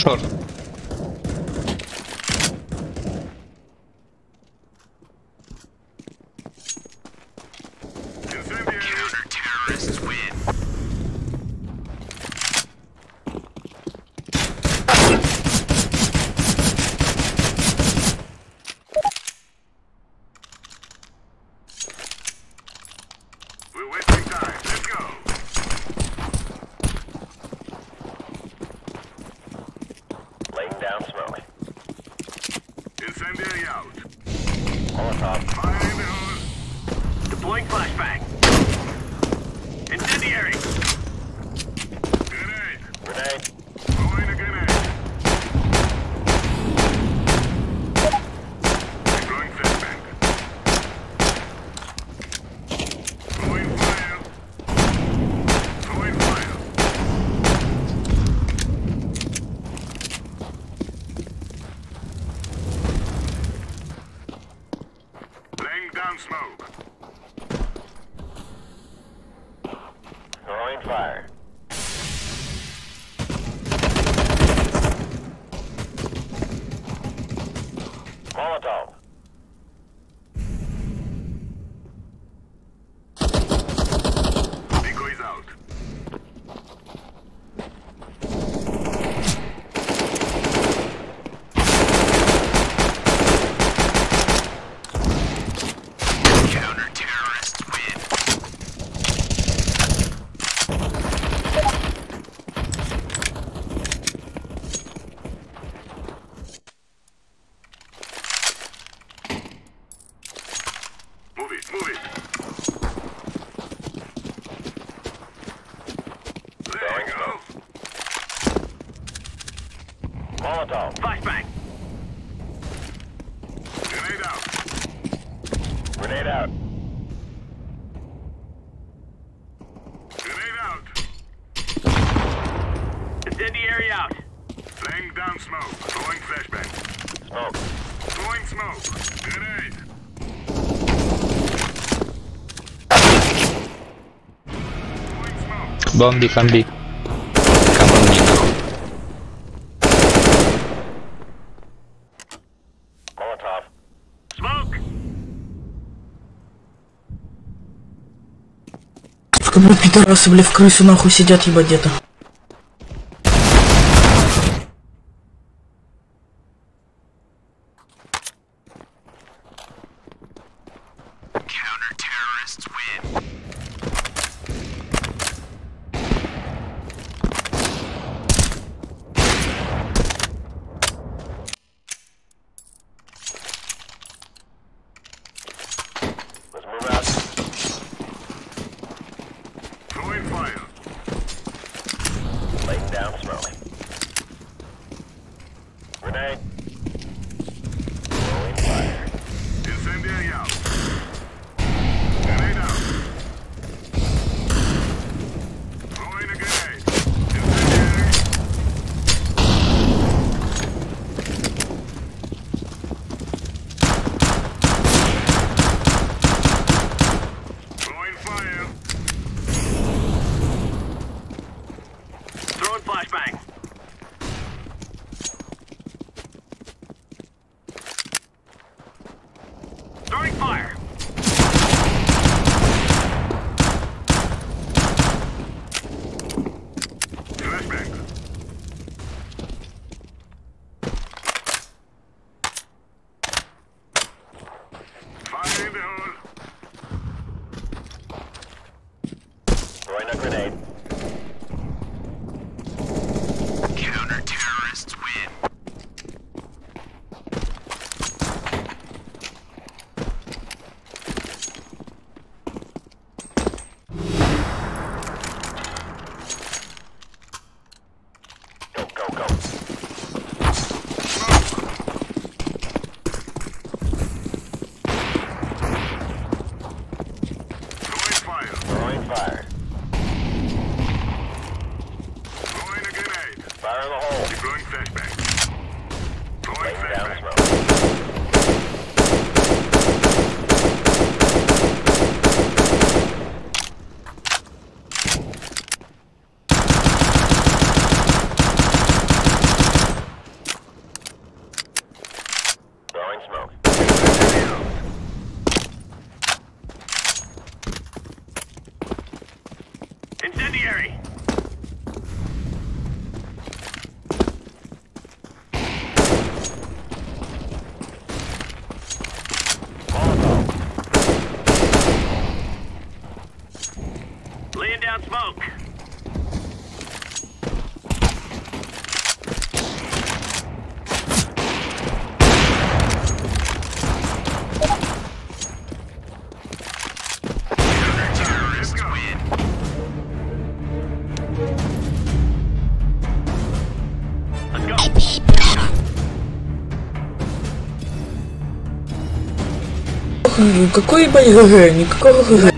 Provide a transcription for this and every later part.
Short. Counter-terrorists win. We're wasting time. Let's go. Laying down smoke. Incendiary out. Molotov. Fire in the hole. Deploying flashbang. Incendiary. Grenade. Grenade. Throwing a grenade. Deploying flashbang. Throwing fire. Throwing fire. Laying down smoke. Throwing fire. Molotov. Decoys out. Counter-terrorists win. Move it, move it. There you go. Molotov. Flashbang. Grenade out. Grenade out. Grenade out. Incendiary out. Laying down smoke. Throwing flashbang. Smoke. Throwing smoke. Grenade. Throwing smoke. Bomb B, come B. Come on B now. Molotov. Smoke. Блин, пидорасы, бля, в крысу нахуй сидят, ебать, где-то. Counter-terrorists win. Let's move out. Throwing fire. Laying down smoke. Grenade. Throwing fire. Incendiary out. Grenade out. Throwing a grenade. Incendiary. Throwing fire. Throwing flashbang. Throwing fire. Flashbang. Fire in the hole. Throwing a grenade. Counter-terrorists win. Go, go, go. Throwing fire. Throwing fire. Throwing a grenade. Fire in the hole. Deploying flashbang. Throwing Laying down flashbang. smoke. Какой ГГ? Никакого ГГ.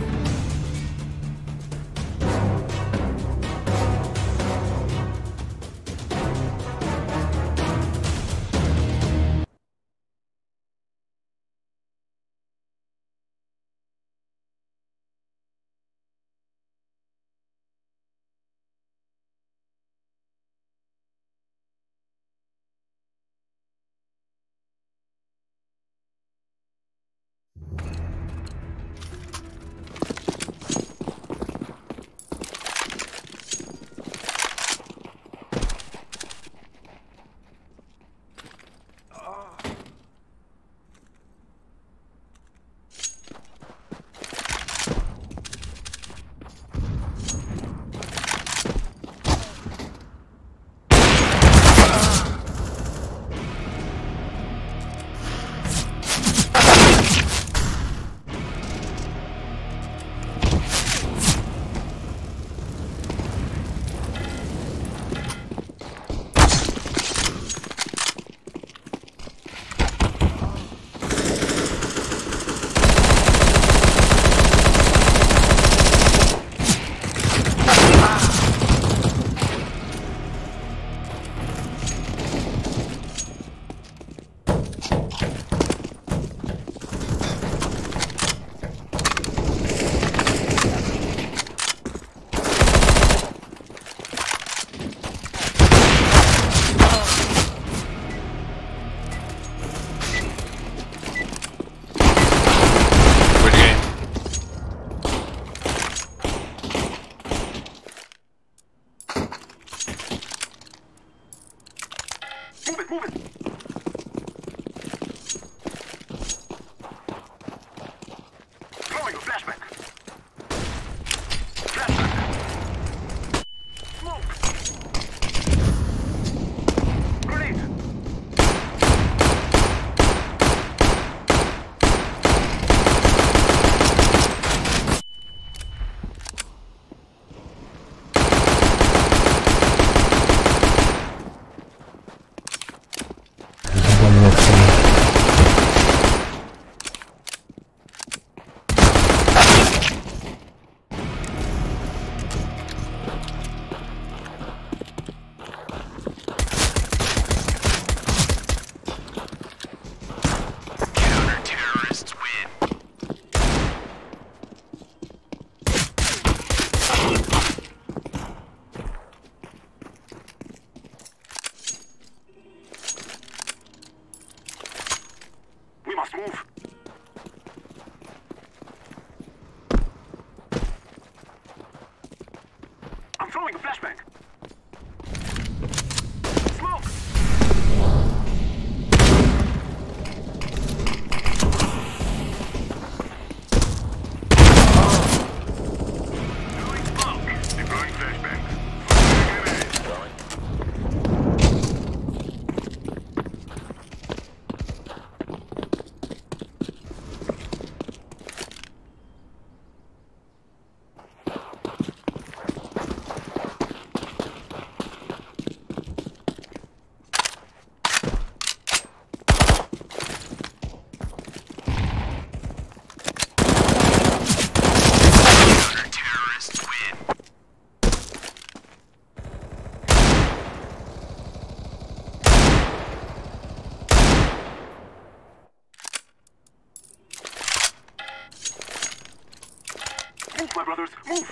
My brothers, move!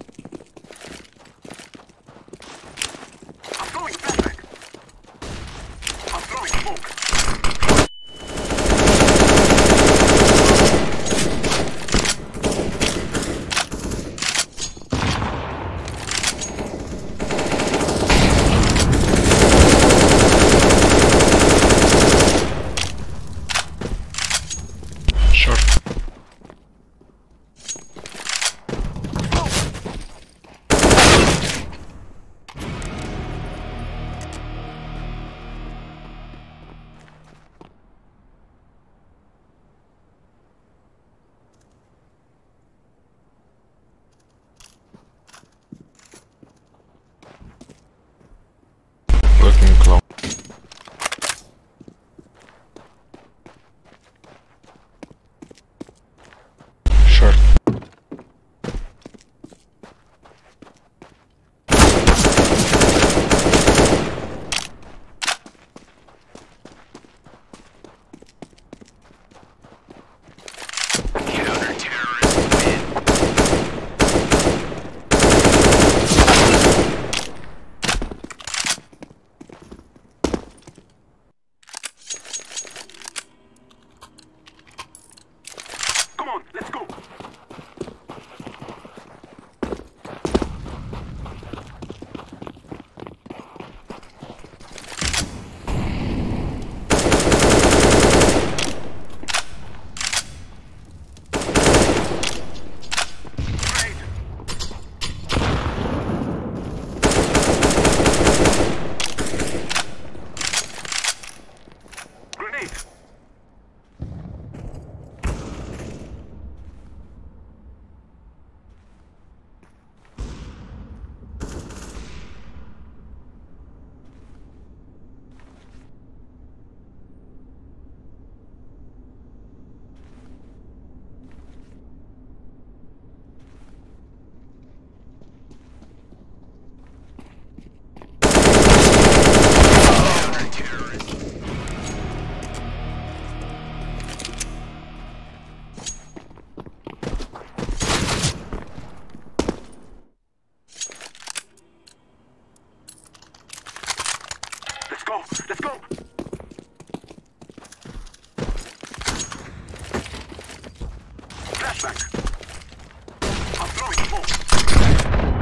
I'm throwing a flashbang. I'm throwing smoke. Short. go. Let's go. Flashback. I'm throwing smoke.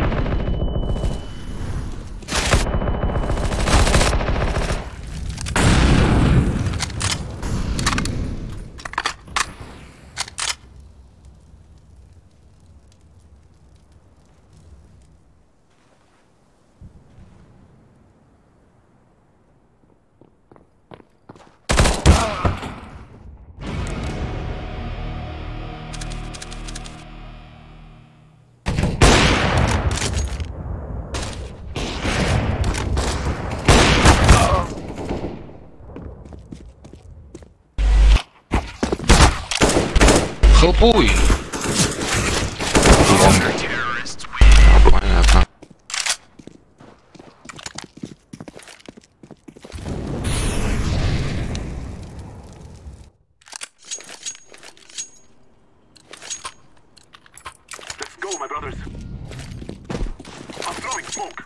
Хелпуй! Понятно. Let's go, my brothers. I'm throwing smoke.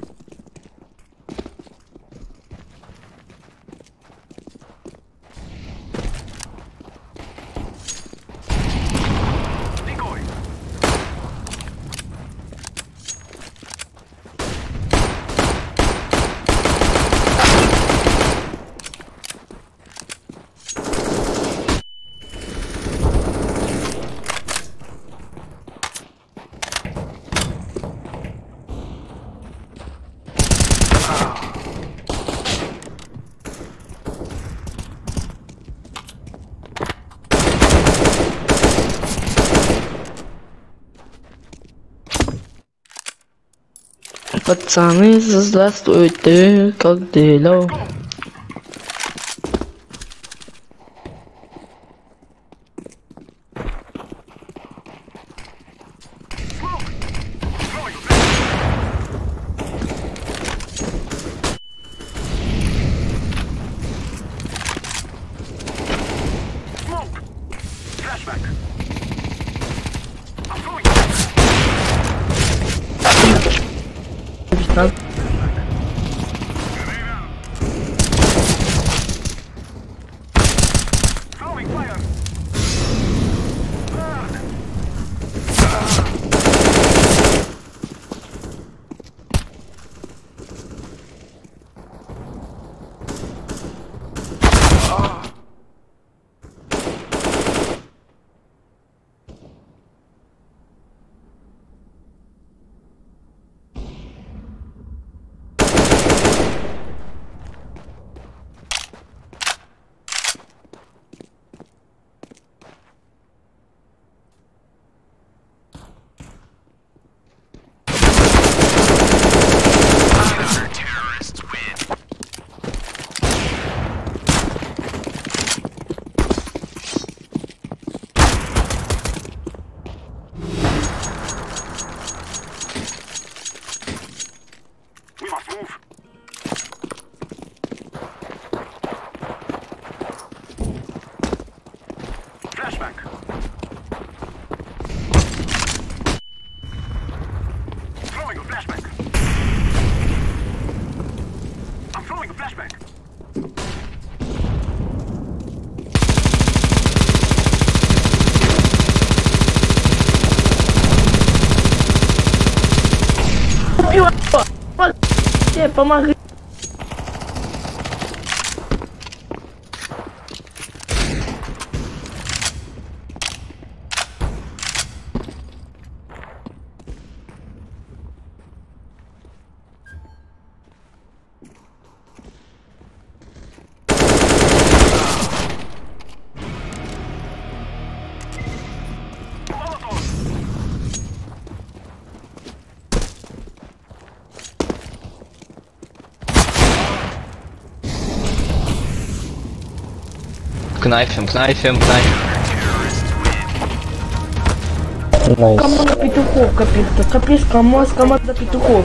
Decoy. Пацаны, здравствуйте, как дела? Smoke. Flashback. I'm throwing throwing fire. Burn. We must move. Flashback. Throwing a flashback. I'm throwing a flashback. Помогай. Кнайфим. Команда петухов, капец, команда петухов.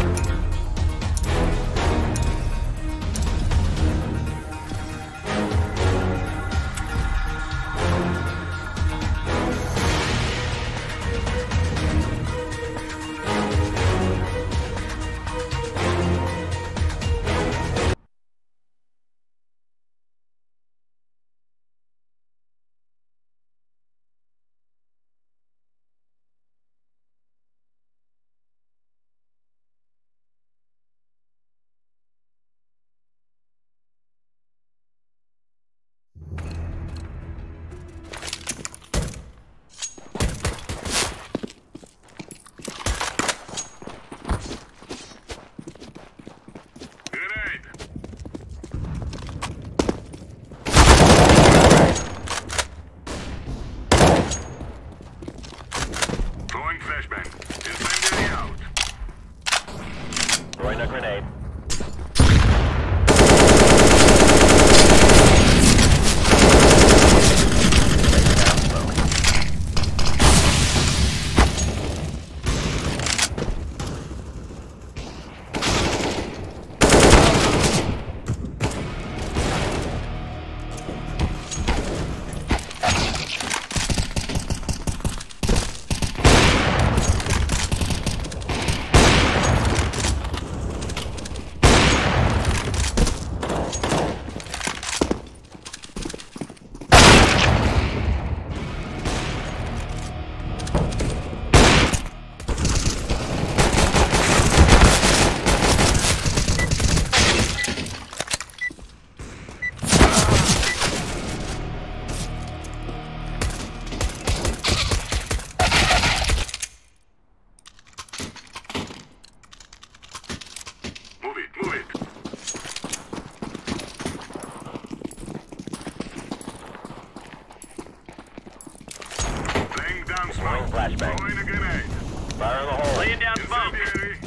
Flashbang. Throwing a grenade. Fire in the hole. Laying down smoke. Incendiary.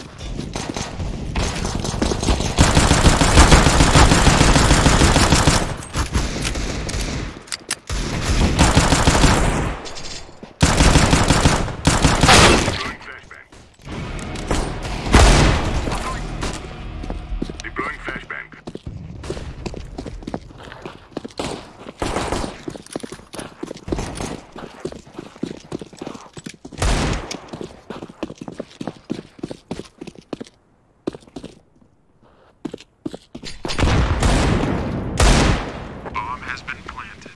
Deploying flashbang. Deploying flashbang. Bomb has been planted.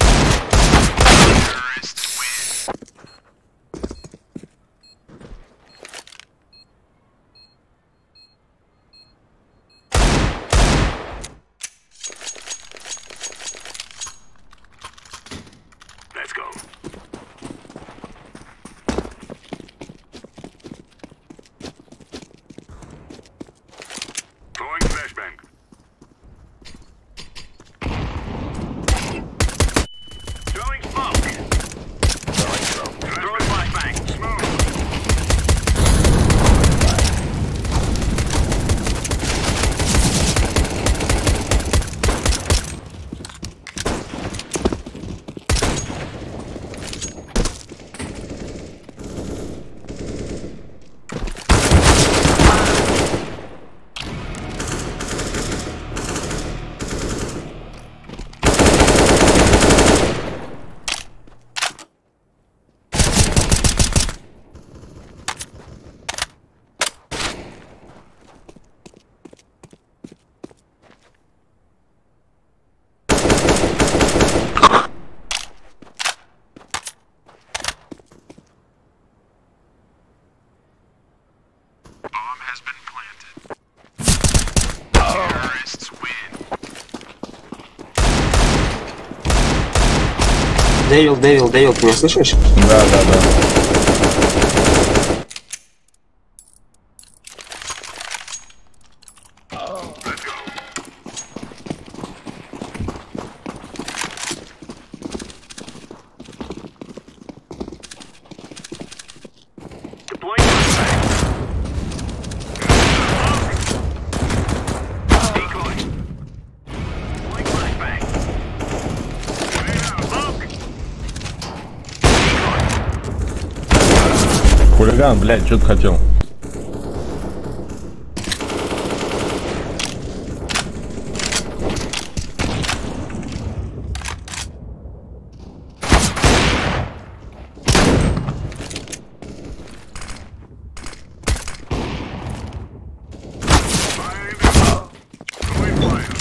Terrorists win. Let's go. Throwing flashbang. Throwing smoke. Throwing flashbang. Smoke. Bomb has been planted. Terrorists win. Дэвил, ты меня слышишь? Да. Let's go. Deploying flashbang. Decoy. Deploying flashbang. Smoke. Хулиган, блядь, что ты хотел? Fire in the hole. Throwing fire.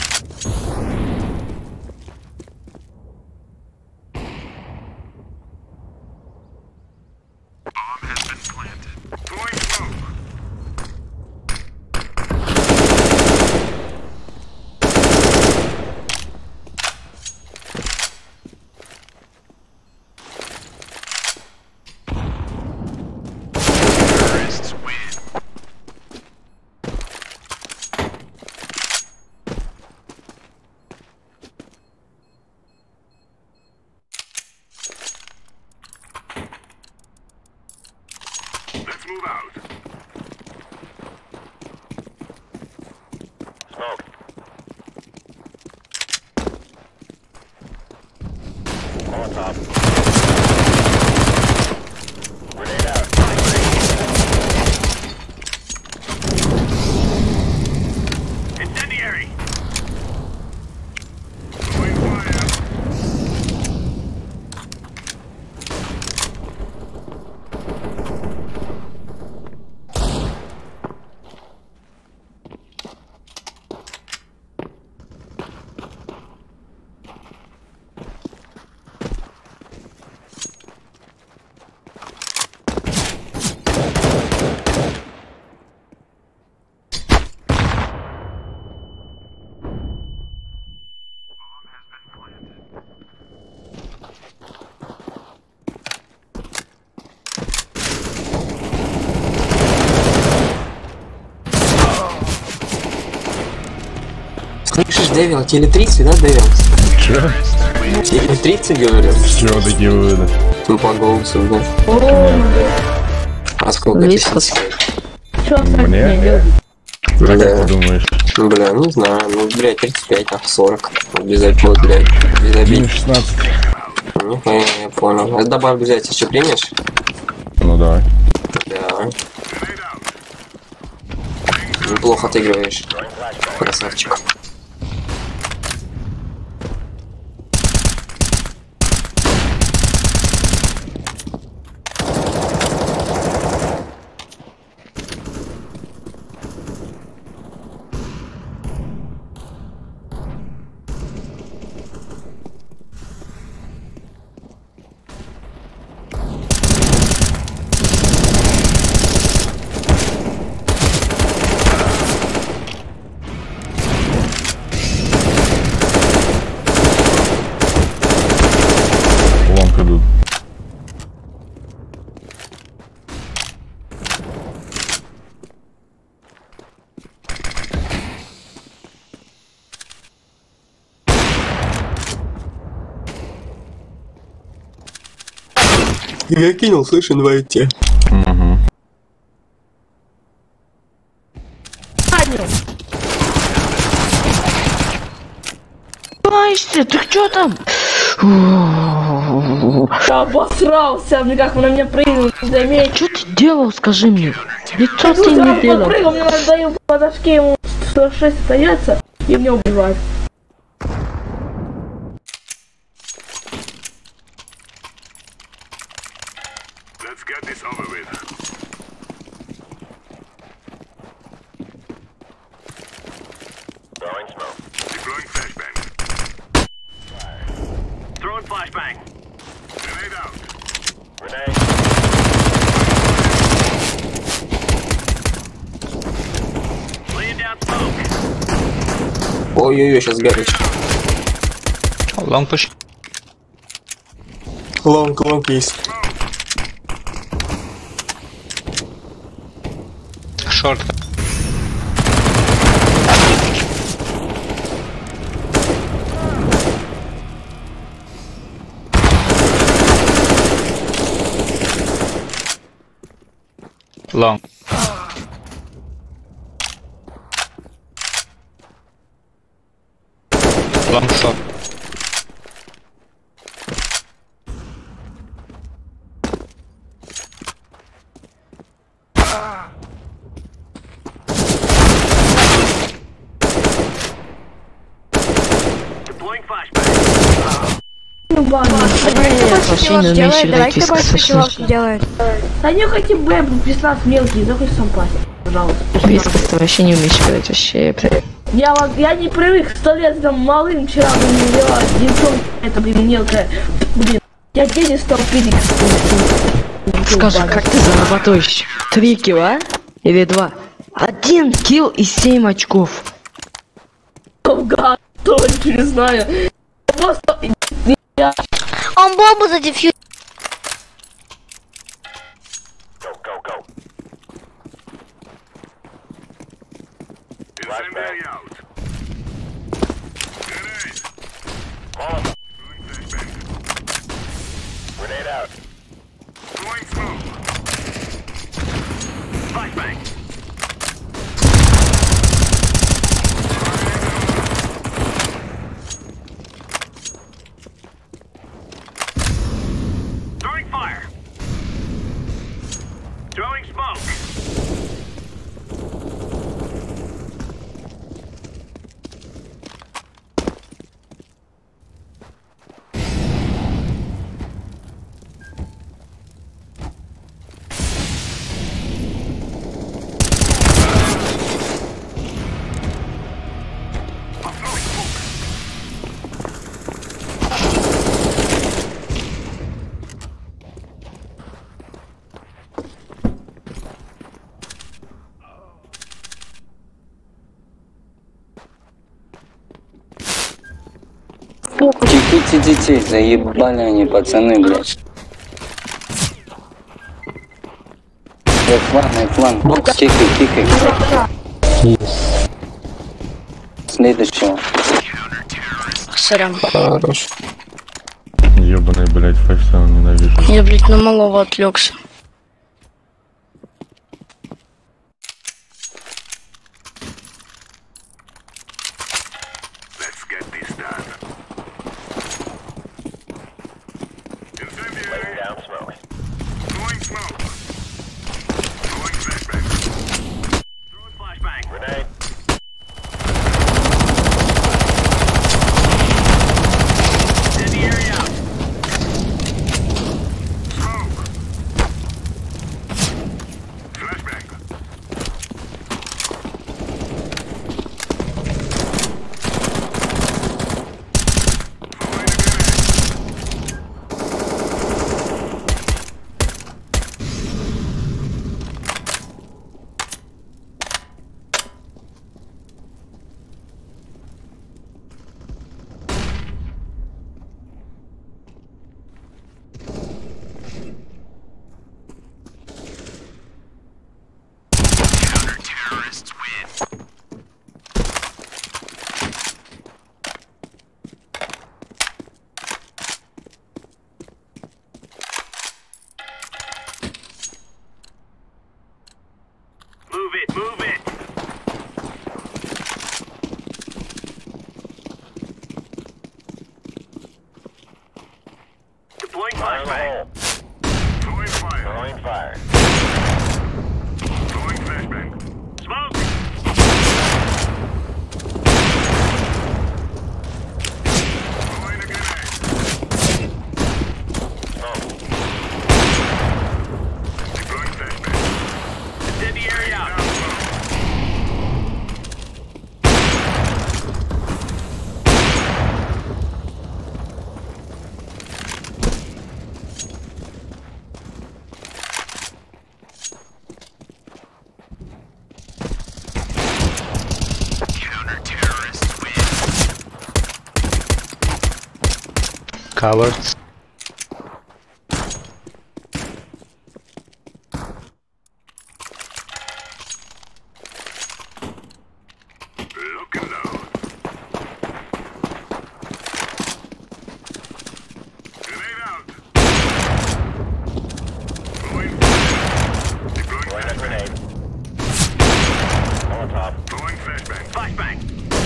Bomb has been planted. Throwing smoke. Terrorists win. Let's move out. Smoke. Molotov. Grenade out. Incendiary. Throwing fire. Слышишь, Дэвил, теле 30, да, Дэвил? Чё? Или 30, говорю? С чего такие выводы? Ну, по голосу, да. А сколько Вискас. тебе? Чё так Мне? не делать? Как Да. ты думаешь? Ну, бля, не знаю, ну, блядь, 35, а 40. Без обид, блядь, без Ну, обид. 16. Ну, я понял. А добавку взять еще примешь? Ну давай. Да. Неплохо отыгрываешь. Красавчик. Лонг идут. Я кинул, слышь, инвайте. Угу. Знаешься, ты чё там? Я обосрался, мне как вы на меня прыгнули, не заметил. Что ты делал, скажи мне? Лицо ты Слушай, не он делал. попрыгал, мне надо даю по доске, ему 106 остается, и меня убивают. Let's get this over with. Throwing smoke. Deploying flashbang. Throwing flashbang. Grenade out. Grenade. Laying down smoke. Ой-ой-ой, сейчас горишь. Long push. Лонг есть. Short. Long. Long shot. Deploying flashbang. Ну ладно, Вообще не умеешь играть в вискас. да не хоти Б, 15 мелкий, захочешь сам пасть, пожалуйста. Вискас ты вообще не умеешь играть, вообще. Я не привык 100 лет там малым вчера не делать, лицом это, блин, мелкое. Блин, я денег стал пилить. Скажи, как ты зарабатываешь? 3 килла или 2? 1 килл и 7 очков. Гад, точно не знаю. Просто... Он бомбу задефьюз. Go, go, go. Incendiary out. Grenade. Molotov. Throwing flashbang. Grenade out. Throwing smoke. Flashbang. Throwing fire. Throwing smoke. Чеките детей, заебали они, пацаны, блядь. Флан, кикай. Следующего. Сорян. Хорош. Ебаный, блядь, файфсаун ненавижу. Я, блядь, на малого отвлекся. Let's get this done. Incendiary. Laying down smoke. Throwing smoke. Throwing flashbang. Throwing flashbang. Grenade. Incendiary out. Smoke. Flashbang. Throwing a grenade. Move it, move it. Deploying Fire in the flashbang. hole. Throwing fire. Throwing fire. Throwing flashbang. Smoke. Throwing a grenade. Smoke. Deploying flashbang. Incendiary out. Down smoke. Cowards. Look and load. Grenade out. Throwing fire. Deploying Throwing a flashbang. grenade. Molotov. Throwing flashbang. Flashbang.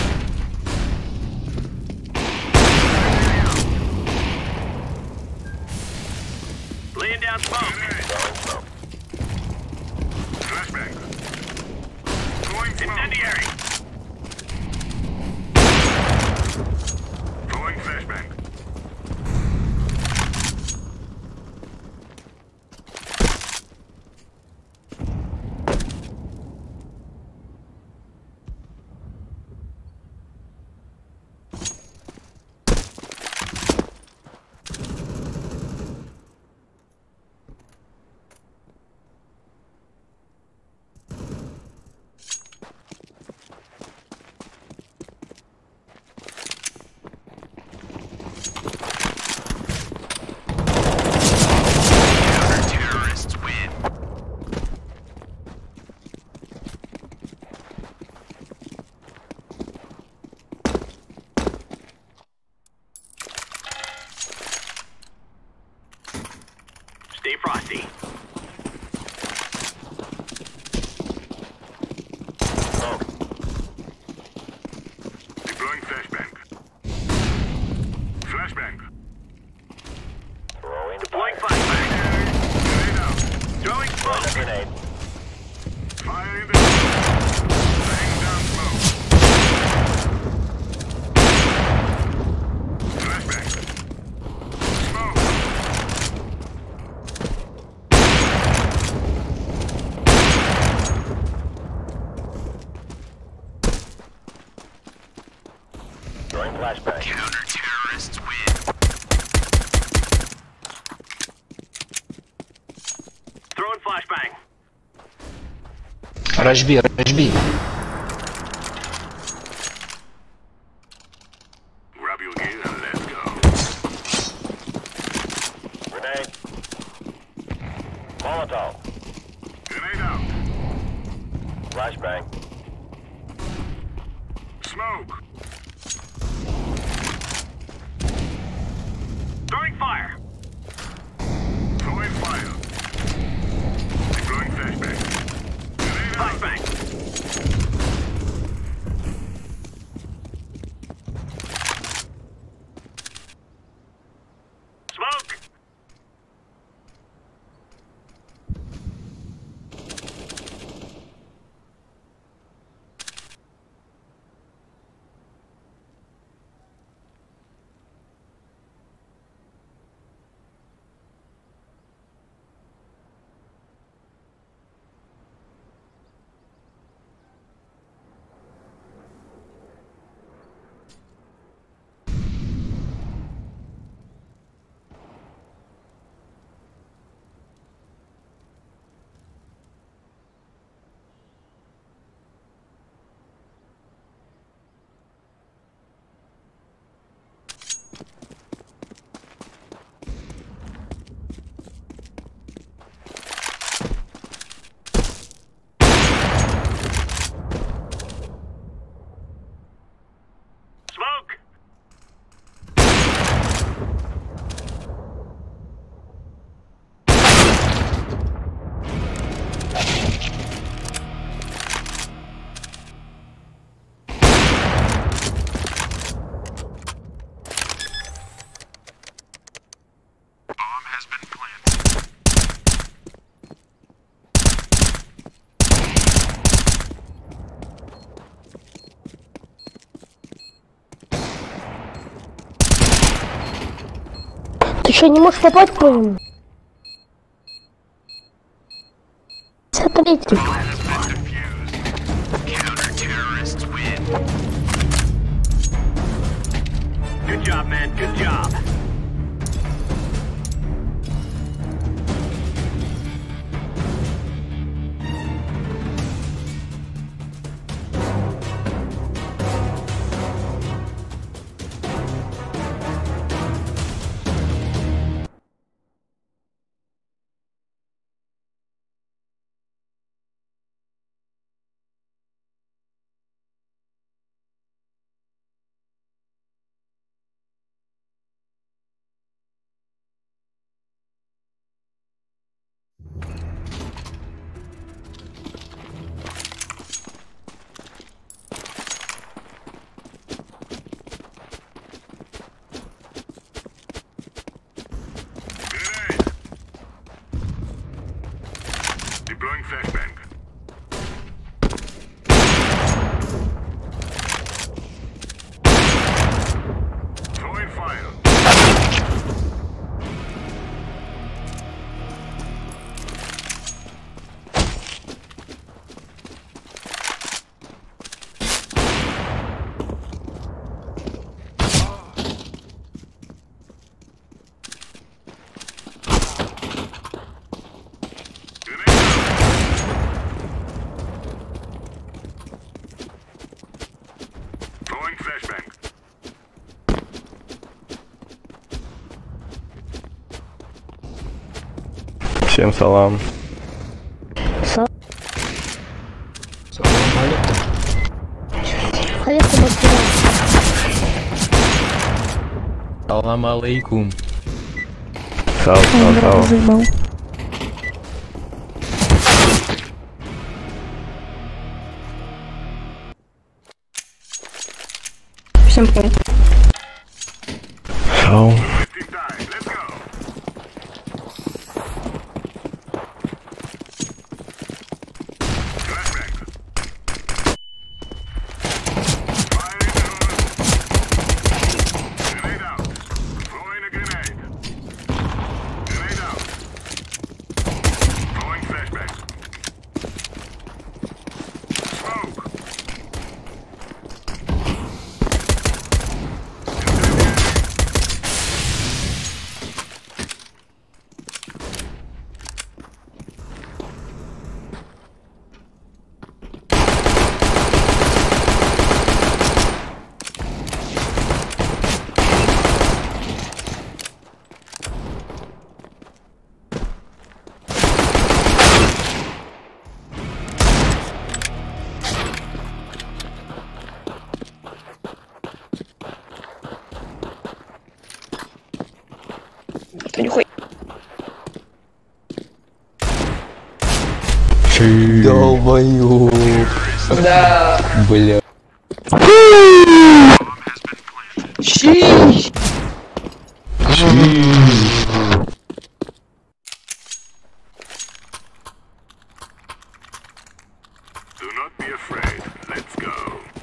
Laying down smoke. Grenade. Throwing smoke. Flashbang. Throwing smoke. Incendiary. Throwing flashbang. Stay frosty. Smoke. Deploying flashbang. Flashbang. Throwing Deploying fire. flashbang. Grenade out. Throwing Throwing a smoke. grenade. Fire in the hole. Laying down smoke. Flashbang. Smoke. Throwing flashbang. Counter-terrorists win. Throwing flashbang. Rush B, rush B. Grab your gear and let's go. Grenade. Molotov. Grenade out. Flashbang. Smoke. Throwing fire. Throwing fire. Deploying flashbang. Flashbang. Smoke. Smoke. Bomb has been planted. Ты что, не можешь попасть по нему? Смотрите. Counter-terrorists win. Good job, man. Good job. Deploying flashbang. Throwing fire. Throwing flashbang. Всем салам. Салам алейкум. Сау. Всем привет. Сау. Wasting time. Let's go. Flashbang. Fire in the hole. Grenade out. Throwing a grenade. Grenade out. Throwing flashbang. Smoke. Ты нихуя. Долбоёб. Да. Бля. Щи! Do not be afraid. Let's go.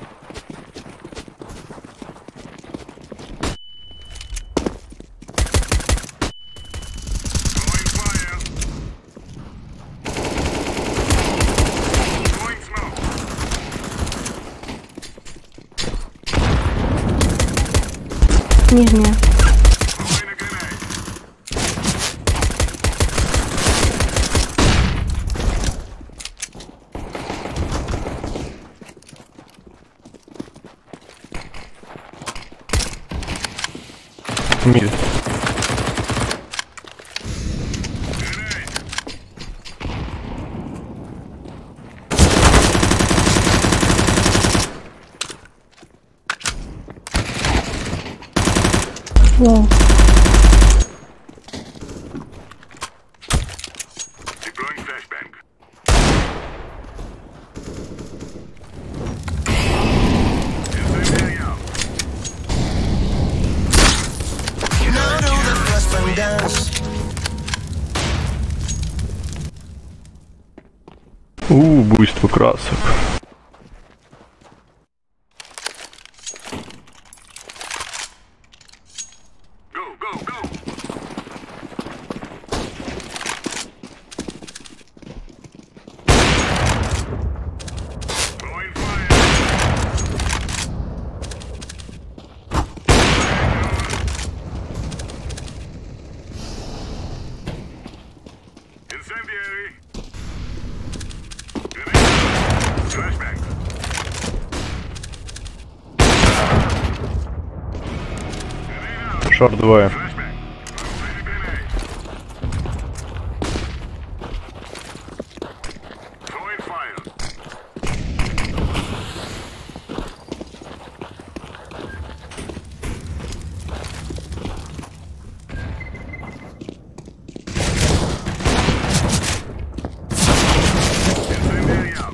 Throwing fire. Throwing smoke. Нижняя. Throwing a grenade. Мид. Лол. Deploying flashbang. Incendiary out. Буйство красок. Go, go, go. Throwing fire. Incendiary. Grenade out. Flashbang. Grenade out. Шорт двое. Flashbang. Throwing a grenade. Throwing fire. Incendiary out.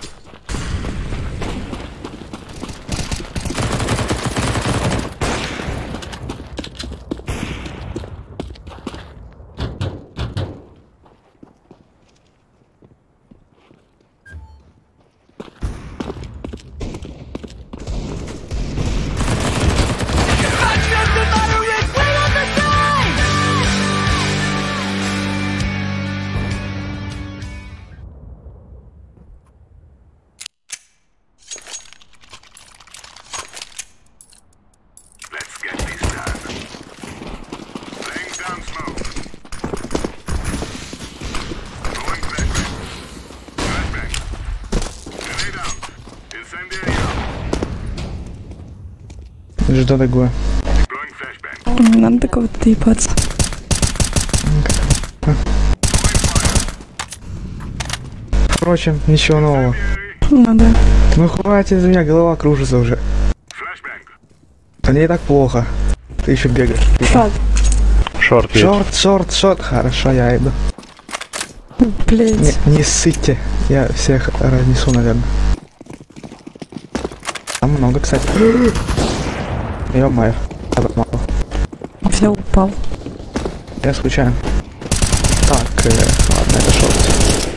Let's get this done. Laying down smoke. Throwing flashbang. Flashbang. Grenade out. Incendiary out. Что такое? Deploying flashbang. Не надо до кого-то доебаться. Впрочем, ничего нового. Ну да. Ну хватит, у меня голова кружится уже. Flashbang. Да не так плохо. Ты еще бегаешь. Шот. Шорт есть. Шорт. Хорошо, я иду. Блять. Не ссыте. Я всех разнесу, наверное. Там много, кстати. Ё-моё. Мало. Взял, упал. Я случайно. Так, ладно, это шорт.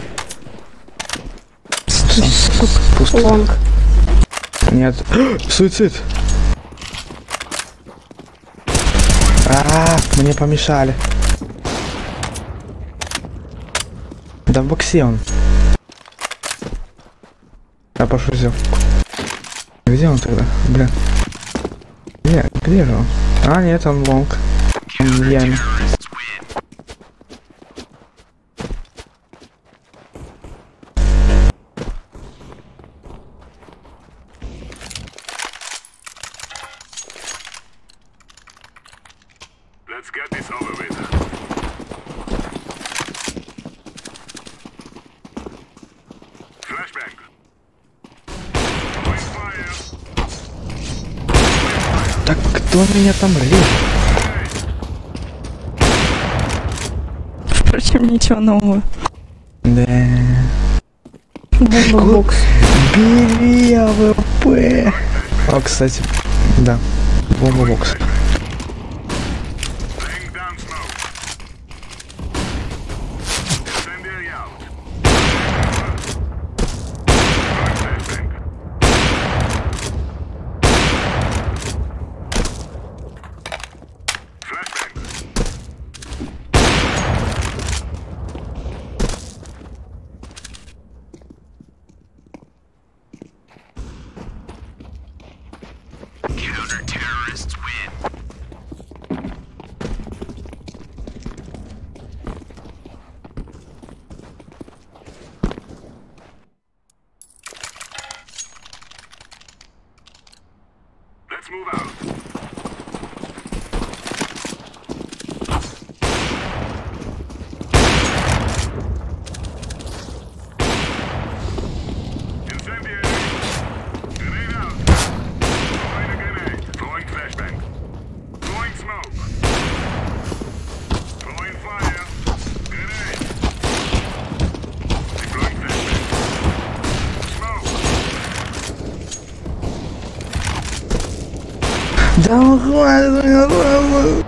Пусто. Лонг. Нет. Суицид. Мне помешали. Да в боксе он. Я пошутил. Где он тогда? Блин. Где же он? А, нет, он лонг. Он в яме. Let's get this over with. Flashbang. Throwing fire. Так кто меня там режет? Ничего нового. Да. Бомба-бокс. Бери АВП. О, кстати, да. Бомба-бокс. Laying down smoke. Incendiary out. Flashbang. Counter-terrorists win. Let's move out. Incendiary. Grenade out. Throwing a grenade. Throwing flashbang. Throwing smoke. Throwing fire. Grenade. Deploying flashbang. Smoke. Да ну хватит.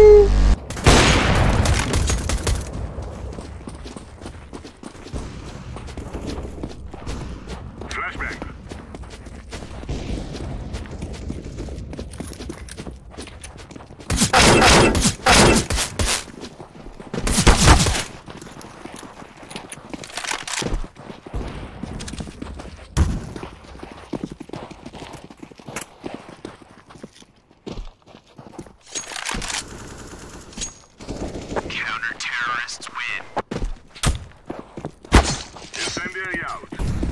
Flashbang. Counter-terrorists win. Incendiary out.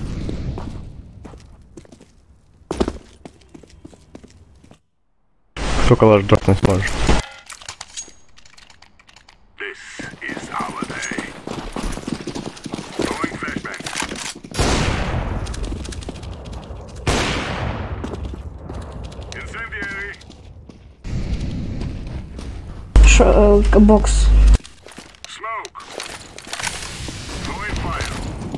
Кто калаш драть не сможет? This is our day. Throwing flashbang. Incendiary. Бокс. Smoke. Throwing fire.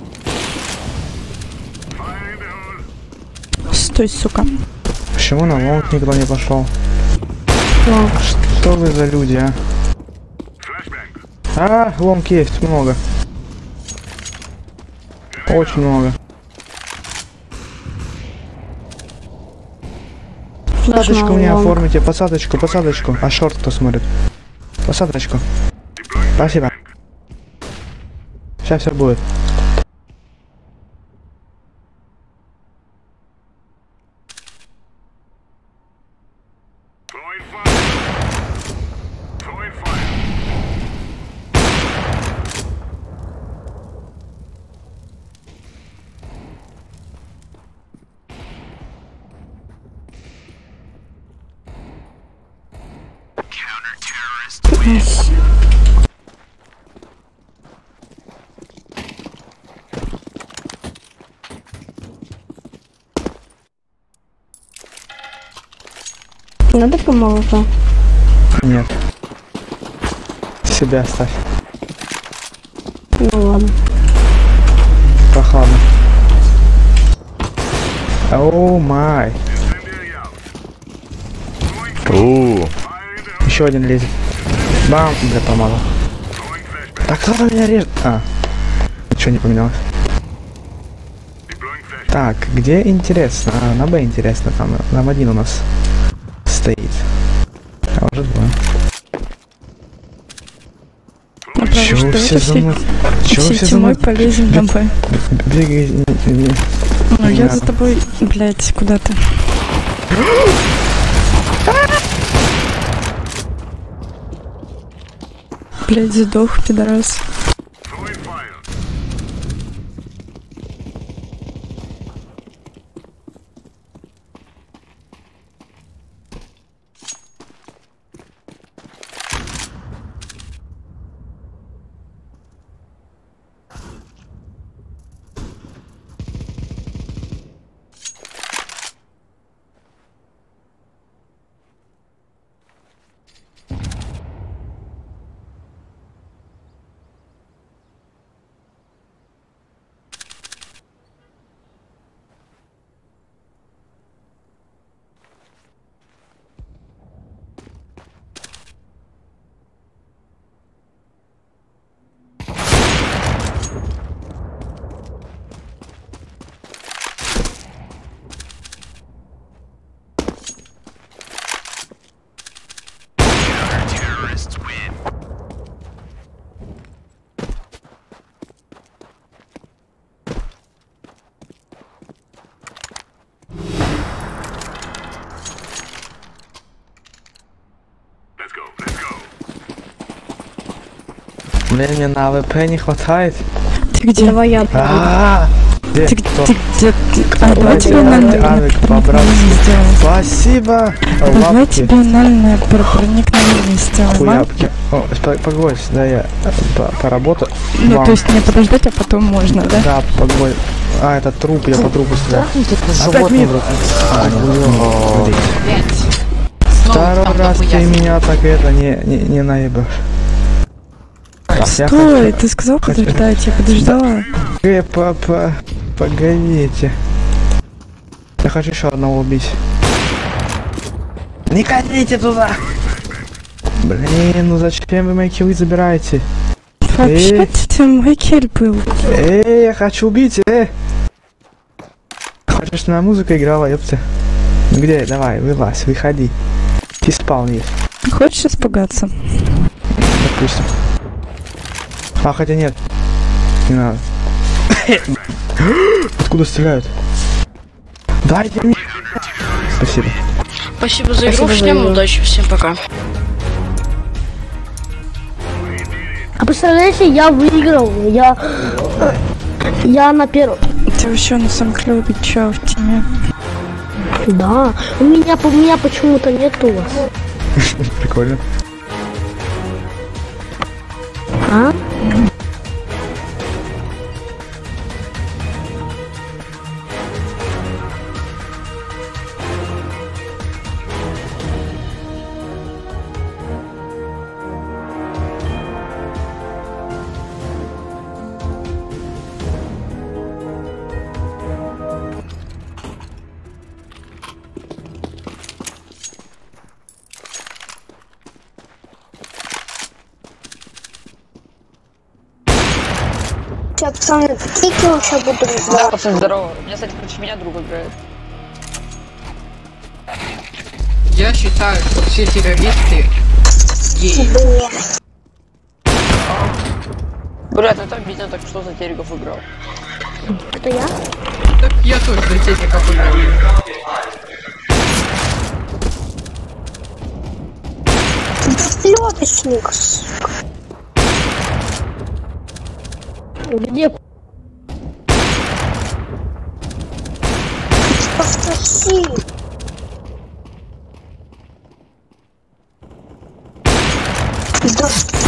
Fire in the hole. Стой, сука. Почему на лонг никто не пошел? Что вы за люди, а? Flashbang. А, лонг есть много. Очень много. Посадочку мне оформите, посадочку, посадочку. А шорт кто смотрит? Посадочку. Спасибо. Сейчас все будет. Throwing fire. Throwing fire. Counter-terrorists win. Надо помолока. Нет. Себя оставь. Ну ладно. Прохладно. Оу май. Incendiary out. Ууу. Fire in the hole. Еще один лезет. Бам, бля, помало. Throwing flashbang. Так кто меня режет? А. Ничего не поменялось. Deploying flashbang. Так, где интересно? А, на Б интересно, там один у нас стоит. А уже два. Чего все за мной? Чего все за мной? Полезем на Б. Бегай, Ну я за тобой, блядь, куда ты? Блядь, задох, пидорас. Throwing fire. Блин, мне на АВП не хватает. Ты где? Давай я. Где? Ты Кто? где? Давай тебе анальное проникновение сделаем. Спасибо! Давай Лапки. тебе анальное проникновение сделаем, а? Хуяпки. О, погодь, да я поработаю. Ну, Вам. то есть не подождать, а потом можно, да? Да, погодь. А, это труп, я по трупу стреляю. Опять Животное мид. Второй раз ты меня так это не наебешь. Стой, ты сказал подождать, я подождала. Погодите. Я хочу еще одного убить. Не ходите туда! Блин, ну зачем вы мои киллы забираете? Вообще-то мой килл был. Я хочу убить, Хочешь, чтобы на музыка играла, ёпта? Где? Давай, вылазь, выходи. Фиспаун есть. Хочешь испугаться? Допустим. А, хотя нет. Не надо. Откуда стреляют? Дайте мне. Спасибо. Спасибо за игру, всем удачи, всем пока. А представляете, я выиграл. Я на первом. Ты вообще на самом клёвый чё в теме? Да. У меня почему-то нету вас. Прикольно. А? Пацаны, какие вообще буду? Да, пацаны, здорово. У меня, кстати, против меня друг играет. Я считаю, что все террористы геи. Брат, это обидно, так что за Терегов играл? Кто я? Так я тоже за Терегов играл. Лёдочник. Где? Повтори. Да.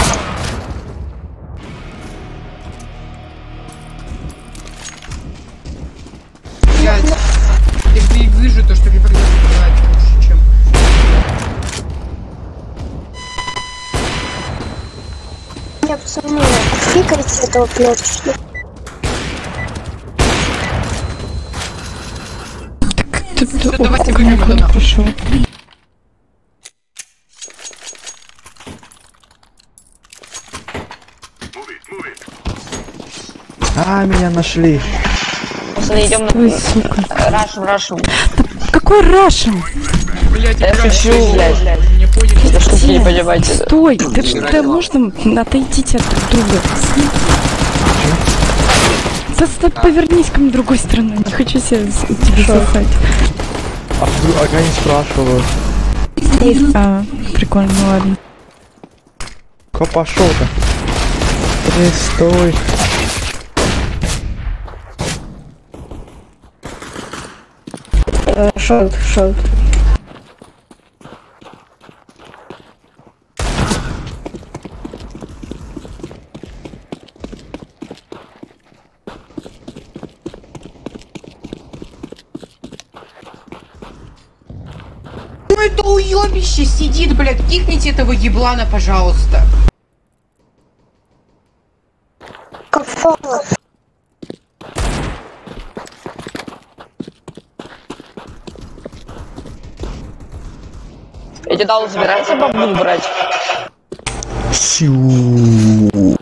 Я теперь вижу то, что мне придется играть лучше, чем... Не, пацаны, фикайте этого плёточника. Тут давайте выйдем оттуда. пришел. А, меня нашли. Пацаны, идем Ой, на... сука. Рашем. Какой Рашен? Блять, Я шучу, блядь. Не понял. За штуки не понимаете. Стой, ты можно отойдите от друг друга? Повернись ко мне другой стороной, не хочу тебе слушать. А я не спрашиваю. А, прикольно, ну ладно. Ко пошел-то? Стой. Шорт. Ну это уёбище сидит, блядь, кикните этого еблана, пожалуйста. Какого? Эти дал забираться, бабу брать. Сю.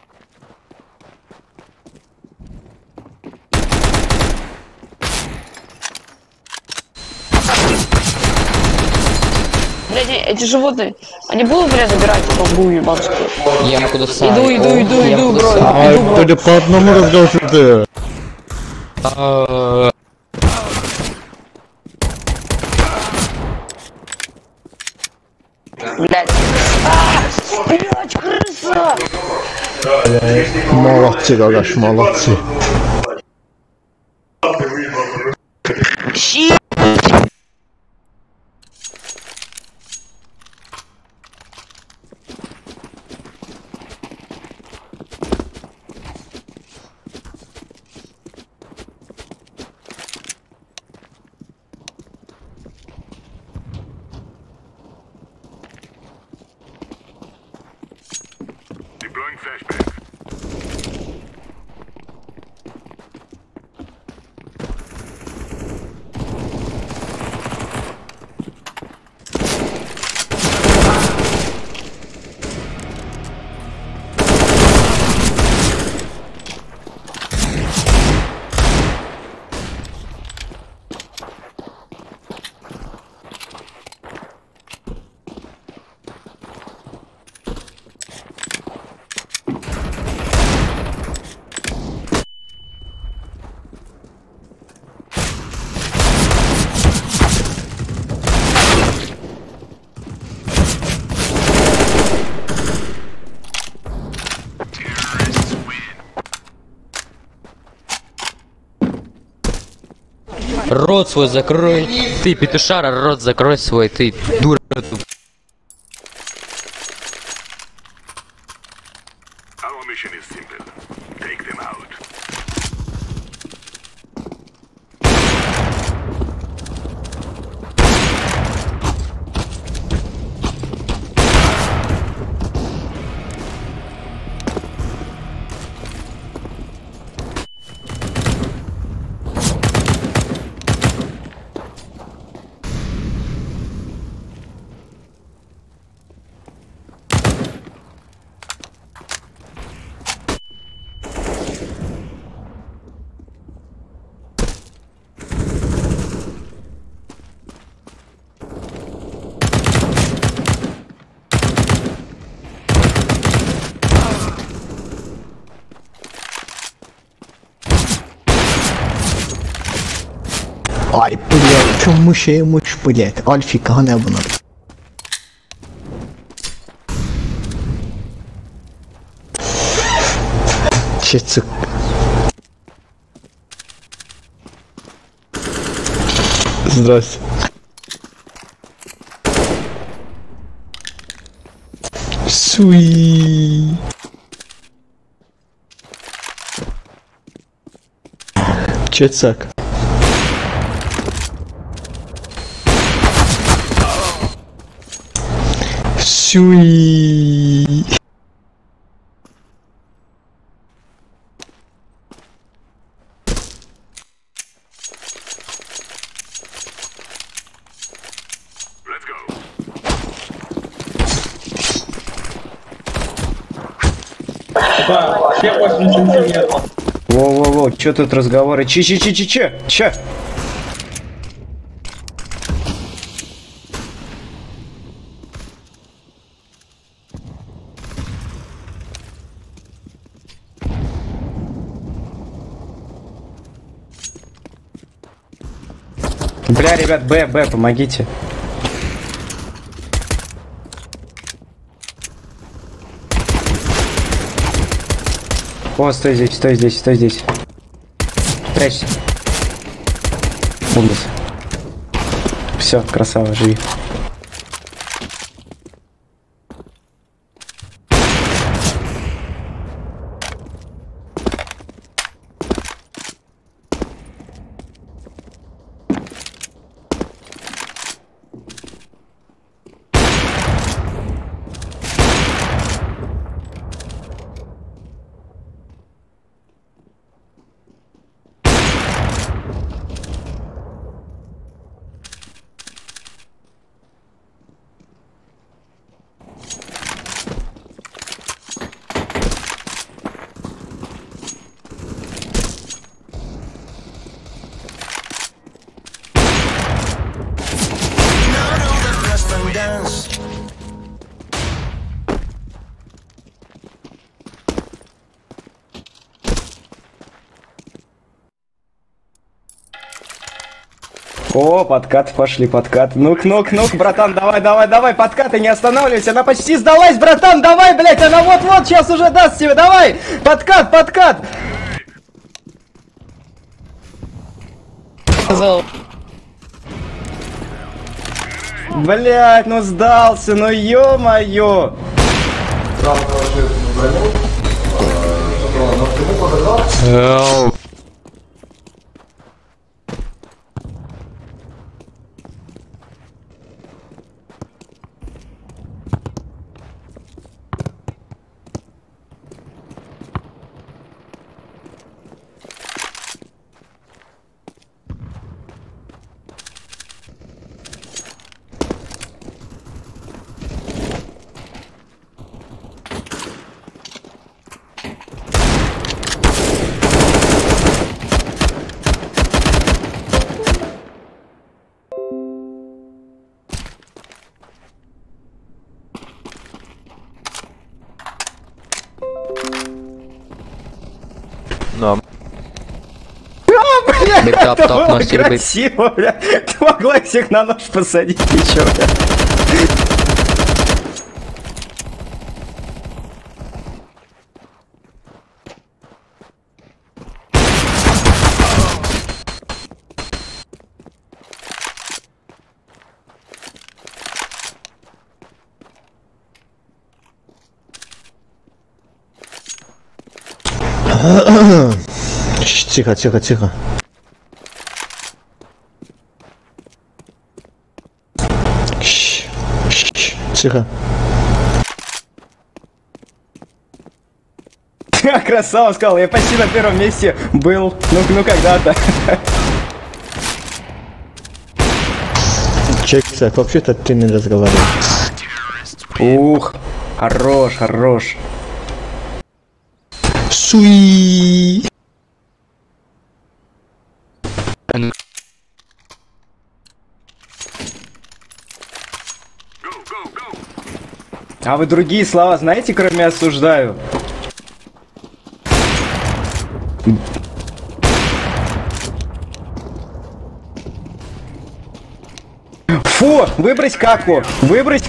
Блядь, эти животные, они будут, блядь, забирать бабу ебанскую? Я куда сам. Иду, бро. Ты по одному разговариваешь. Блядь. Блядь, крыса! Молодцы, Гагаш, молодцы. Deploying flashbang. Рот свой закрой. Ты, петушара, рот закрой свой, ты дура. Our mission is simple. Take them out. Ay блядь, чумыш, блядь, Альфика не бuna. Чецик. Здрасте. Суи. Чецак. Суи. Let's go. Во-во-во, чё тут разговоры? Че? Бля, ребят, Б, помогите. О, стой здесь. Прячься. Умница. Все, красава, живи. О, подкаты пошли, подкаты. Ну-ка, братан, давай, подкаты, не останавливайся. Она почти сдалась, братан, давай, блядь, она вот-вот сейчас уже даст тебе, давай. Подкат. Сказал. Блядь, ну сдался, ну ё-моё. No. Бля, это было красиво, бля. Ты могла их всех на нож посадить, ничего, бля. Тихо. Тихо. Красава, сказал, я почти на первом месте был. Ну когда-то. Чекса, вообще-то ты не разговариваешь. Ух, хорош. Суи. А вы другие слова знаете, кроме осуждаю? Фу, выбрось каку, выбрось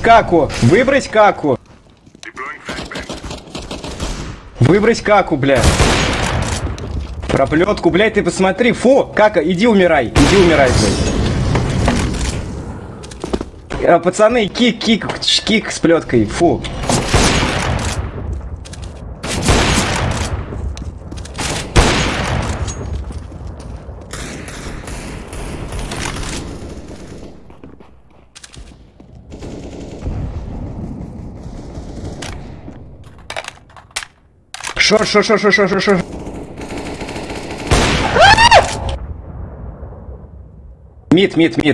каку, проплетку, блядь, ты посмотри, фу, кака, иди умирай, блядь. Пацаны, кик с плеткой, фу. Шор. Мид.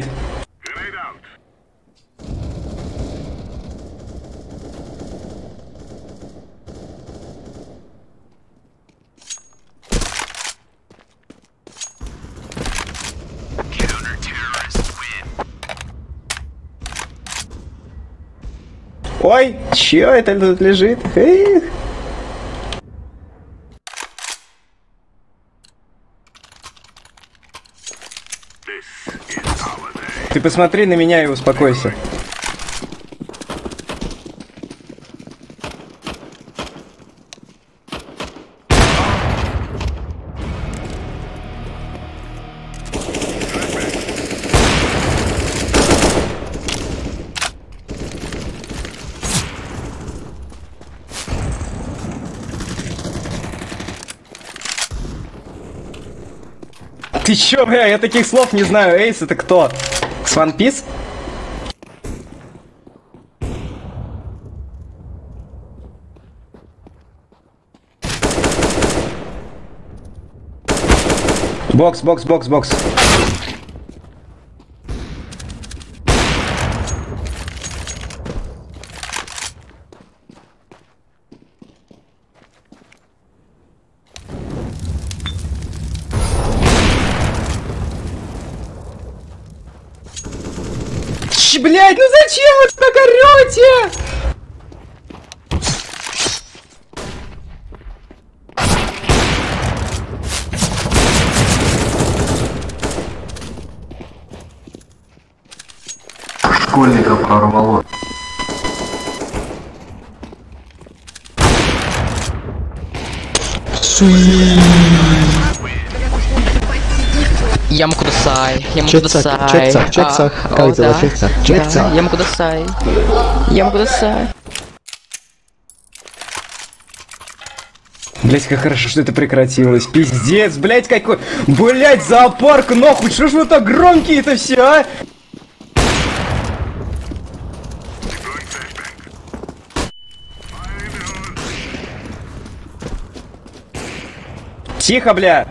Ой, чё это тут лежит? Эх. Ты посмотри на меня и успокойся. Ты чё, бля, я таких слов не знаю. Эйс, это кто? С One Piece? Бокс. Блять, ну зачем вы так орете? школьника прорвало. Ямакудасай, Ямакудасай. Чекса, как дела, Чекса. Ямакудасай. Ямакудасай. Блять, как хорошо, что это прекратилось. Пиздец, блять, какой... Блять, зоопарк, нахуй, что ж вы так громкие-то все, а? Тихо, бля.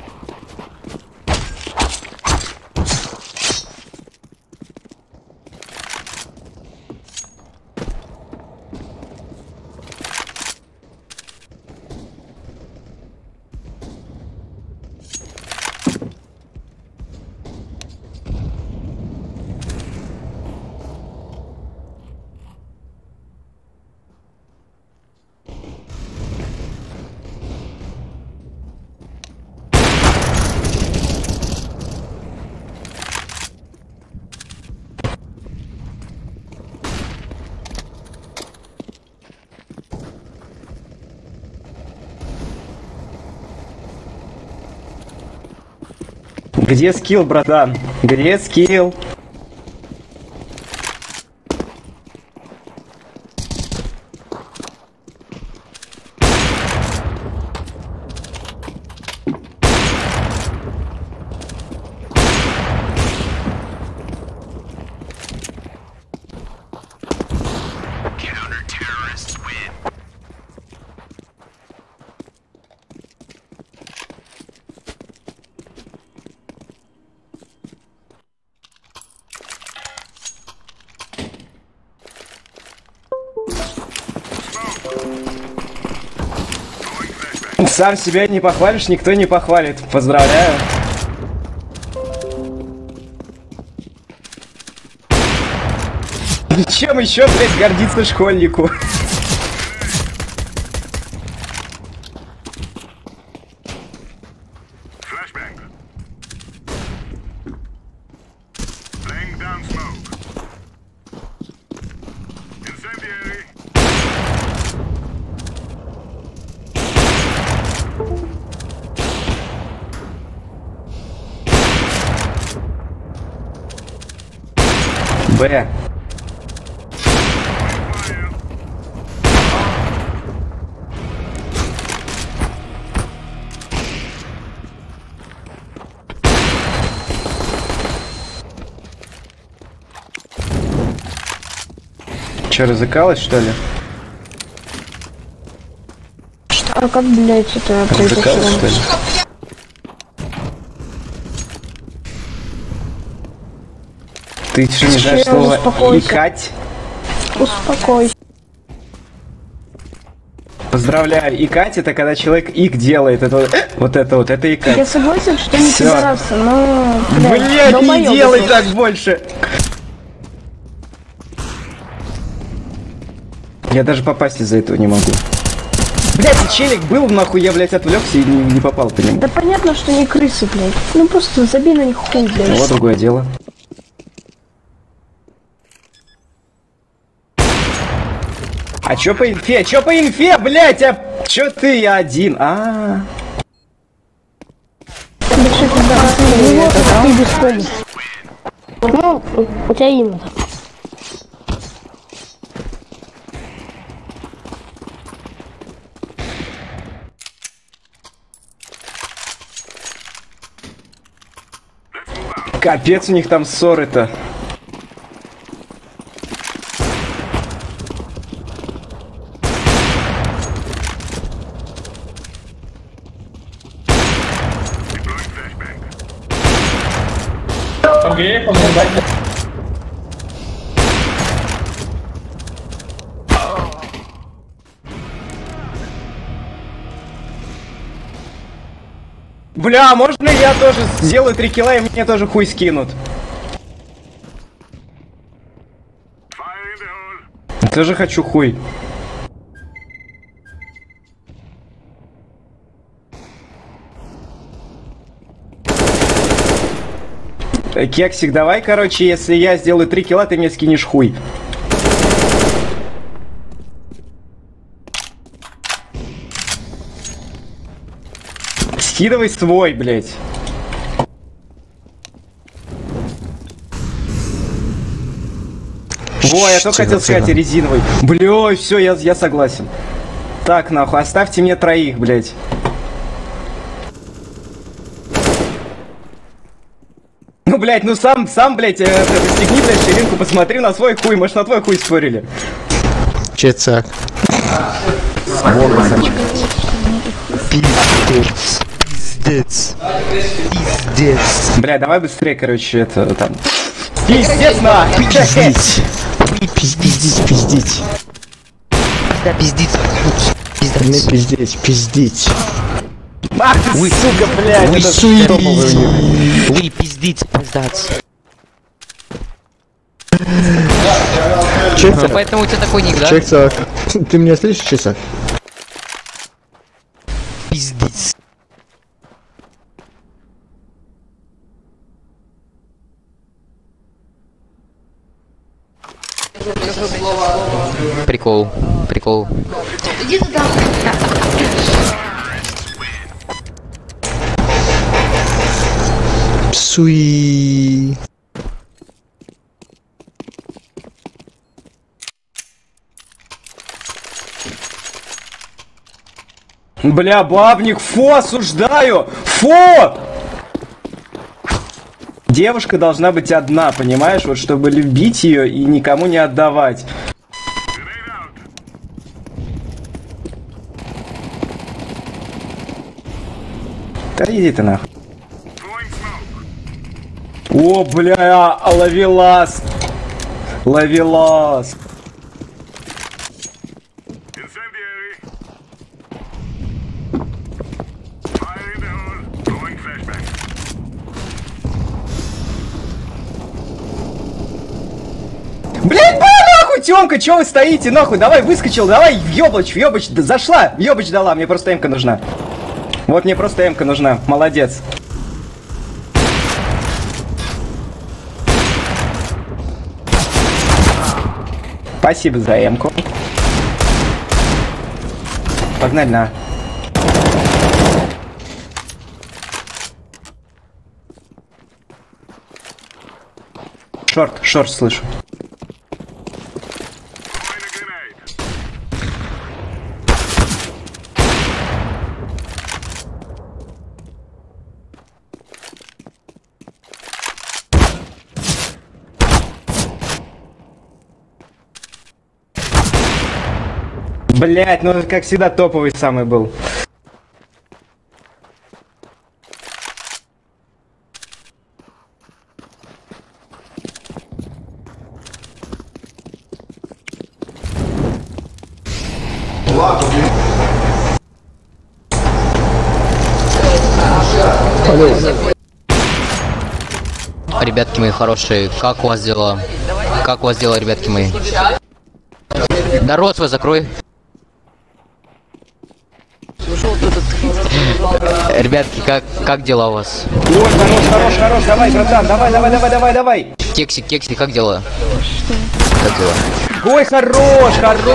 Где скилл, братан? Где скилл? Сам себя не похвалишь, никто не похвалит. Поздравляю. Чем еще, блядь, гордиться школьнику? Б. Че, разыкалась, что ли? Что? А как, блядь, это произошло? Что ли? Ты еще не знаешь слово «икать»? Успокойся. Поздравляю, икать — это когда человек ик делает, это вот это икать. Я согласен, что не пидорасы, но... Блядь, не делай так больше! Я даже попасть из-за этого не могу. Блядь, челик был, нахуй, я, блядь, отвлекся и не попал по нему. Да понятно, что не крысы, блядь. Ну просто забей на них хуй, блядь. Вот другое дело. А чё по инфе? Чё по инфе, блядь? А чё ты один? Большой пиздец. Ты бесполезный. Ну, у тебя имя. Капец, у них там ссоры-то. Бля, можно я тоже сделаю 3 килла и мне тоже хуй скинут? Тоже хочу хуй. Кексик, давай, короче, если я сделаю 3 килла, ты мне скинешь хуй. Скидывай свой, блядь. Во, я только хотел сказать резиновый. Бля, все, я согласен. Так, нахуй, оставьте мне 3, блядь. Ну, блядь, ну сам, блядь, расстегни, блядь, ширинку, посмотри на свой хуй, может, на твой хуй спорили. Чецак. Пиздец. Пиздец. Пиздец. Бля, давай быстрее, короче, это там. Пиздец, на! Пиздить. Пиздить, пиздить. Да, пиздить. Не пиздеть, пиздить. Ах ты, сука, блядь, Вы это суетитесь. Вы пиздить, пиздаться. Чецак. Поэтому у тебя такой ник, да? Чецак. Ты меня слышишь, Чецак? Пиздец. Прикол, прикол. Иди туда. Псуи. Бля, бабник, фу, осуждаю! Фу! Девушка должна быть одна, понимаешь? Вот чтобы любить ее и никому не отдавать. Да иди ты нахуй. О, бля, ловелас! Ловелас! Блять, нахуй, Тёмка, чё вы стоите, нахуй, давай, выскочил, давай, в ёбач, да зашла, в ёбач дала, мне просто эмка нужна. Вот мне просто эмка нужна, молодец. Спасибо за эмку. Погнали на. Шорт слышу. Блять, ну как всегда топовый самый был. Ребятки мои хорошие, как у вас дела? Как у вас дела, ребятки мои? Да рот свой закрой. Ребятки, как дела у вас? Ой, хорош, давай, братан, давай. Кексик, как дела? Как дела? Ой, хорош.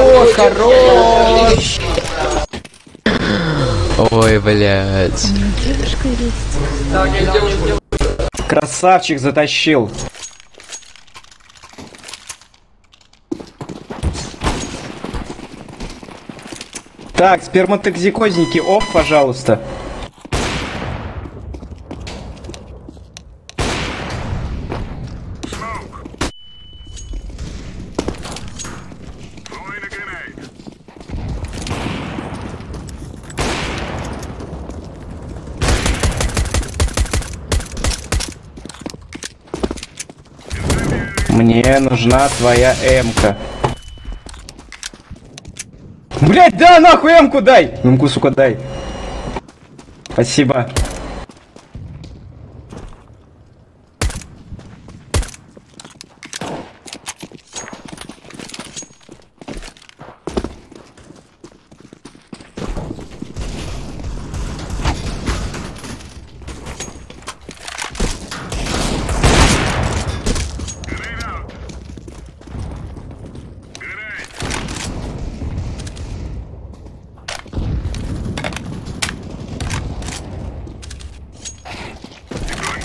Ой, блядь. Красавчик затащил. Так, сперматоксикозники, оф, пожалуйста. Мне нужна твоя эмка. Блять, да нахуй эмку дай! Эмку, сука, дай. Спасибо.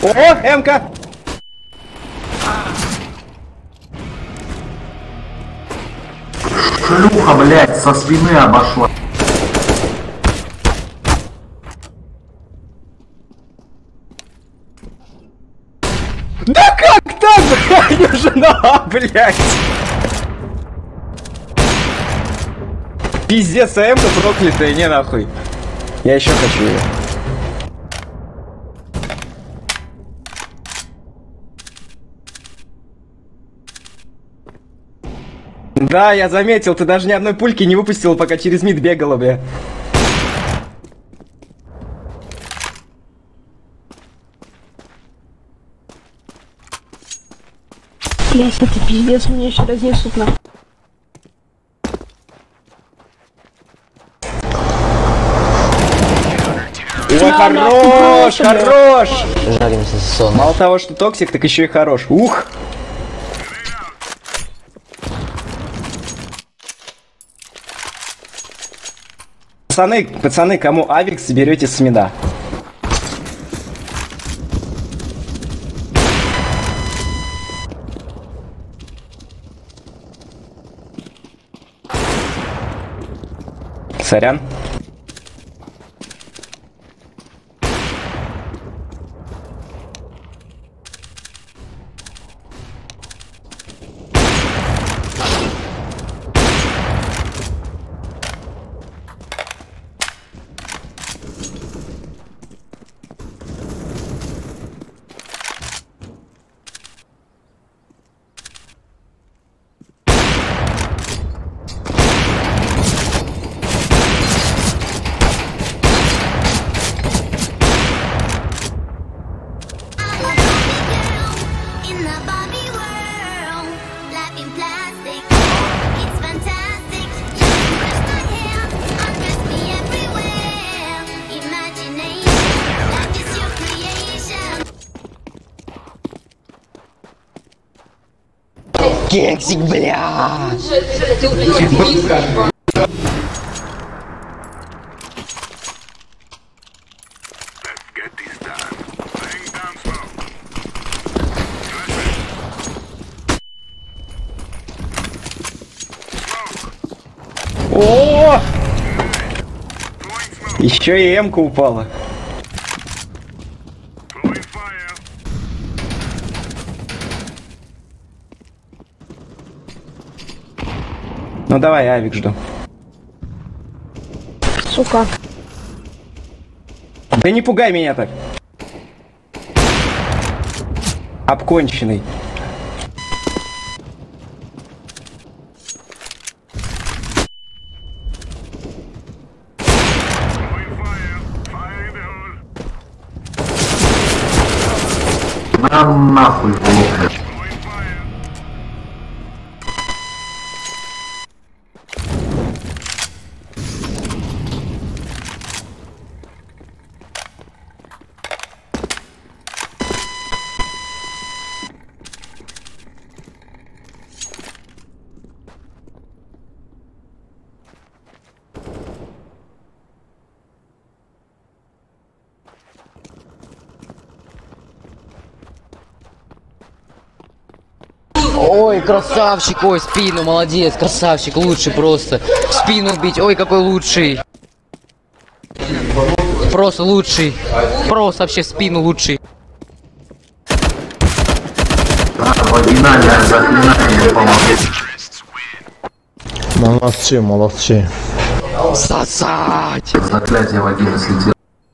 О, М-ка! Шлюха, блядь, со спины обошла. Да как так, блядь, я жена, блядь! Пиздец, АМ-ка проклятая, не нахуй. Я еще хочу ее. Да, я заметил, ты даже ни одной пульки не выпустил, пока через мид бегала, бля. Блять, это пиздец, меня еще разнесут нахуй. Ой, хорош, хорош! Жаримся с сон. Мало того, что токсик, так еще и хорош. Ух! Пацаны, кому авикс берете с мида? Сорян. Кексик, бля! О! Еще и М-ка упала. Ну давай, авик жду. Сука. Да не пугай меня так. Обконченный. Нам нахуй, блядь. Ой, красавчик, ой, спину, молодец, красавчик, лучший просто. Спину бить, ой, какой лучший. Просто лучший. Просто вообще в спину лучший. Молодцы, молодцы. Сосать! Заклятие вагины слетело.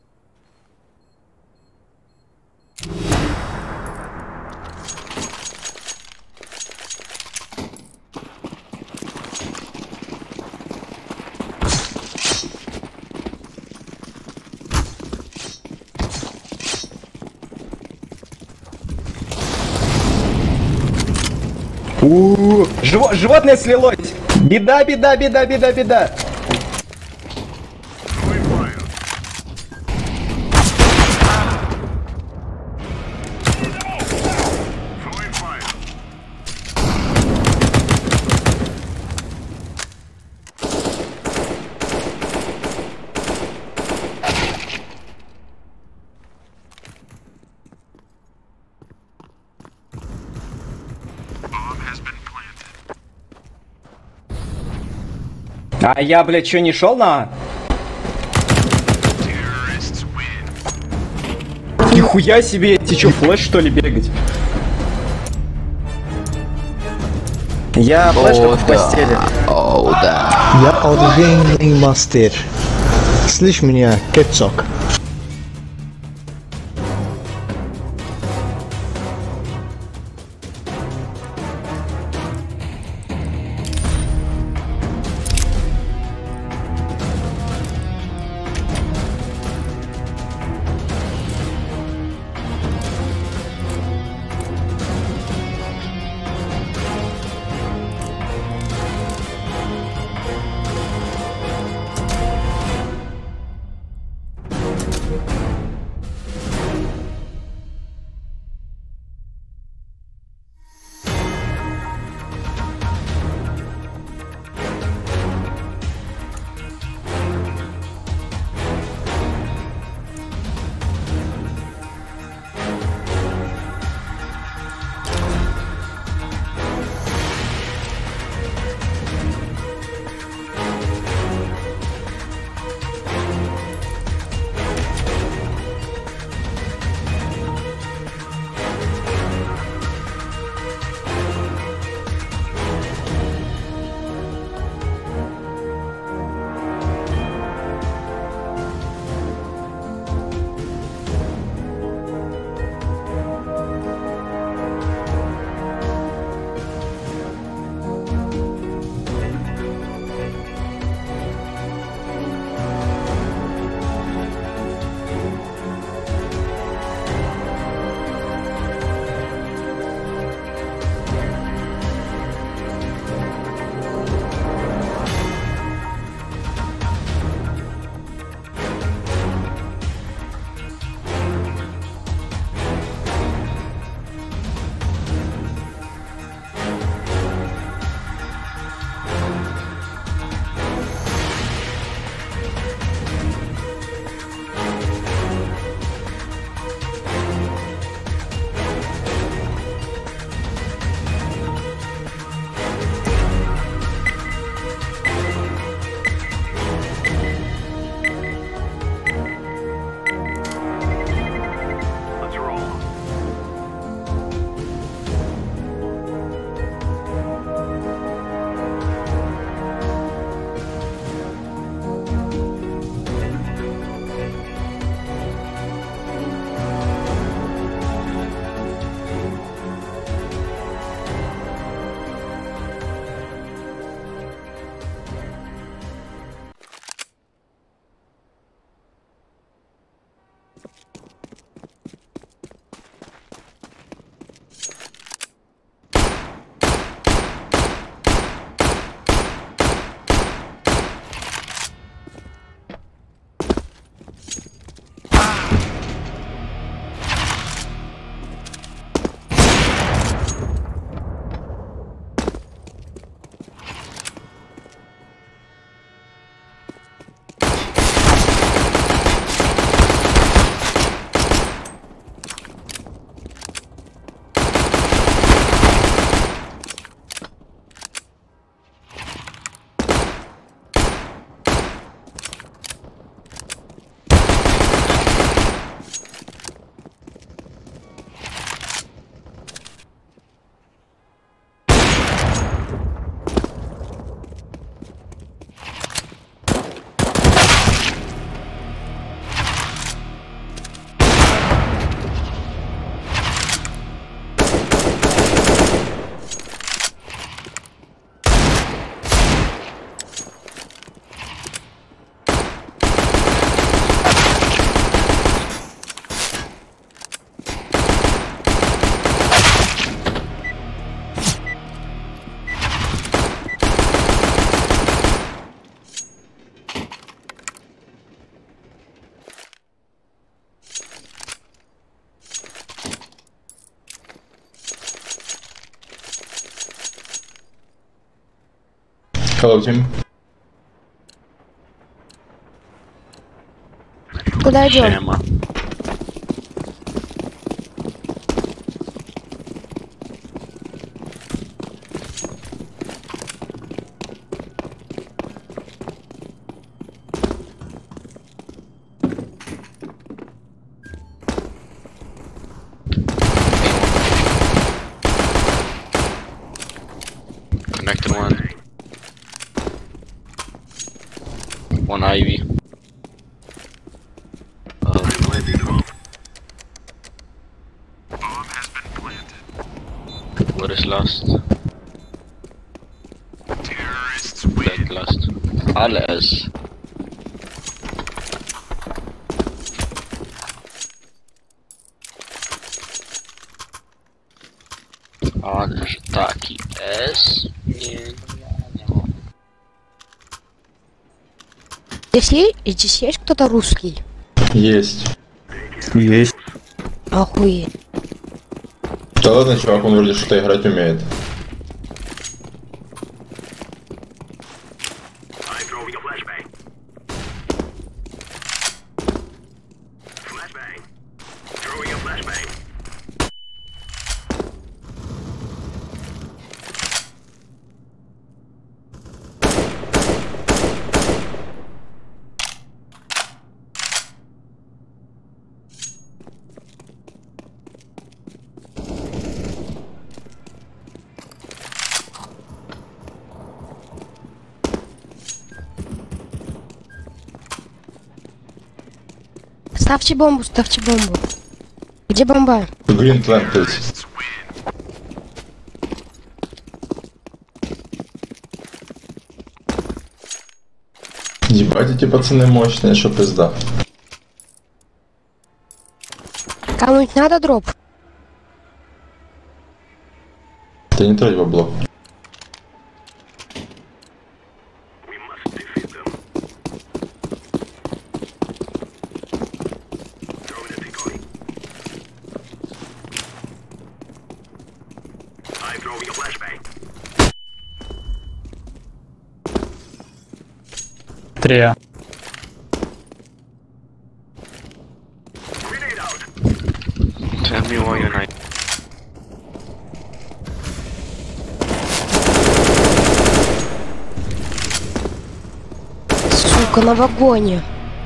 Животное слилось! Беда, беда, беда, беда, беда! А я, блядь, чё, не шел на? Нихуя себе, тебе чё, флэш что ли бегать? Я флэш только в постели. О, да. Я оружейный мастер. Слышь меня, Кецок. Hello, Tim. Куда идем? One Ivy. What is last? Dead last. Alles. Ależ taki S. Nie. Здесь есть кто-то русский? Есть. Есть. Охуеть. Да ладно, чувак, он вроде что-то играть умеет. Ставьте бомбу, ставьте бомбу. Где бомба? Green Planted. Ебать, эти пацаны мощные, что пизда. Кому-нибудь надо дроп? Ты не трать бабло. Трия. Tell me why you're not. Сука, на вагоне.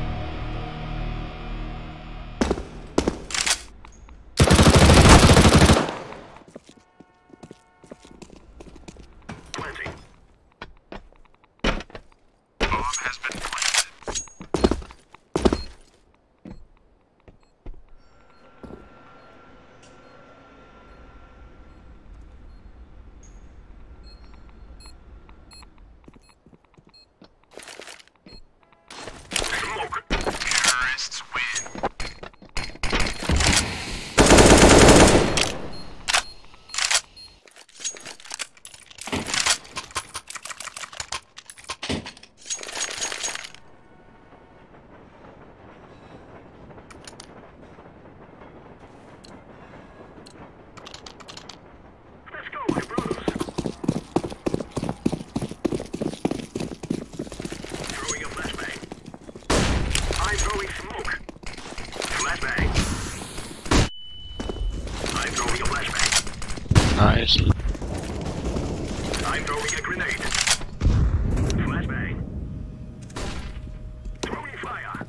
Nice. I'm throwing a grenade. Flashbang. Throwing fire.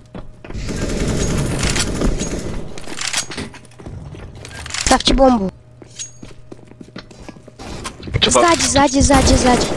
Ставьте бомбу. Сзади, сзади, сзади, сзади.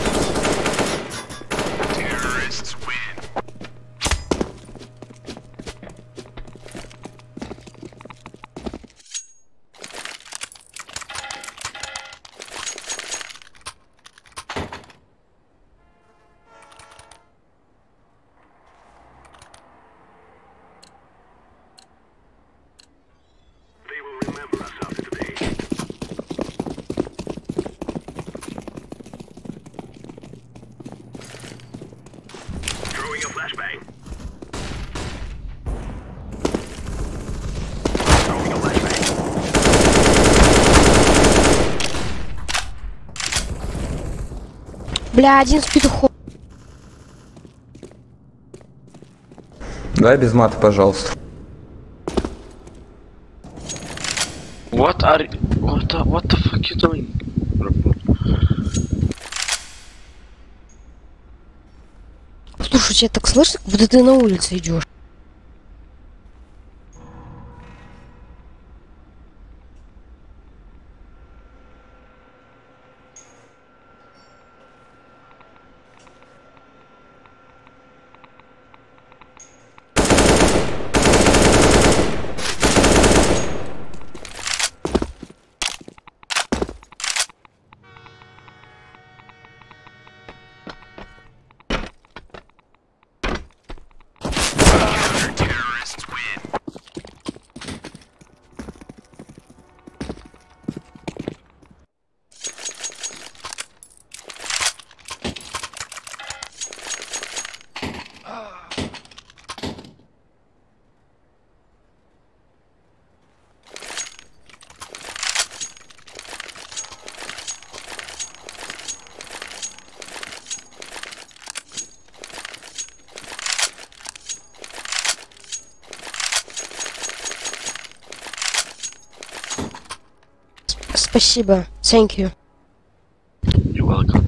Throwing a flashbang. Throwing a flashbang. Бля, один спит уход. Давай без мата, пожалуйста. What the fuck you doing? Слушай, тебя так слышно, как будто ты на улице идешь. Спасибо. Thank you. You're welcome.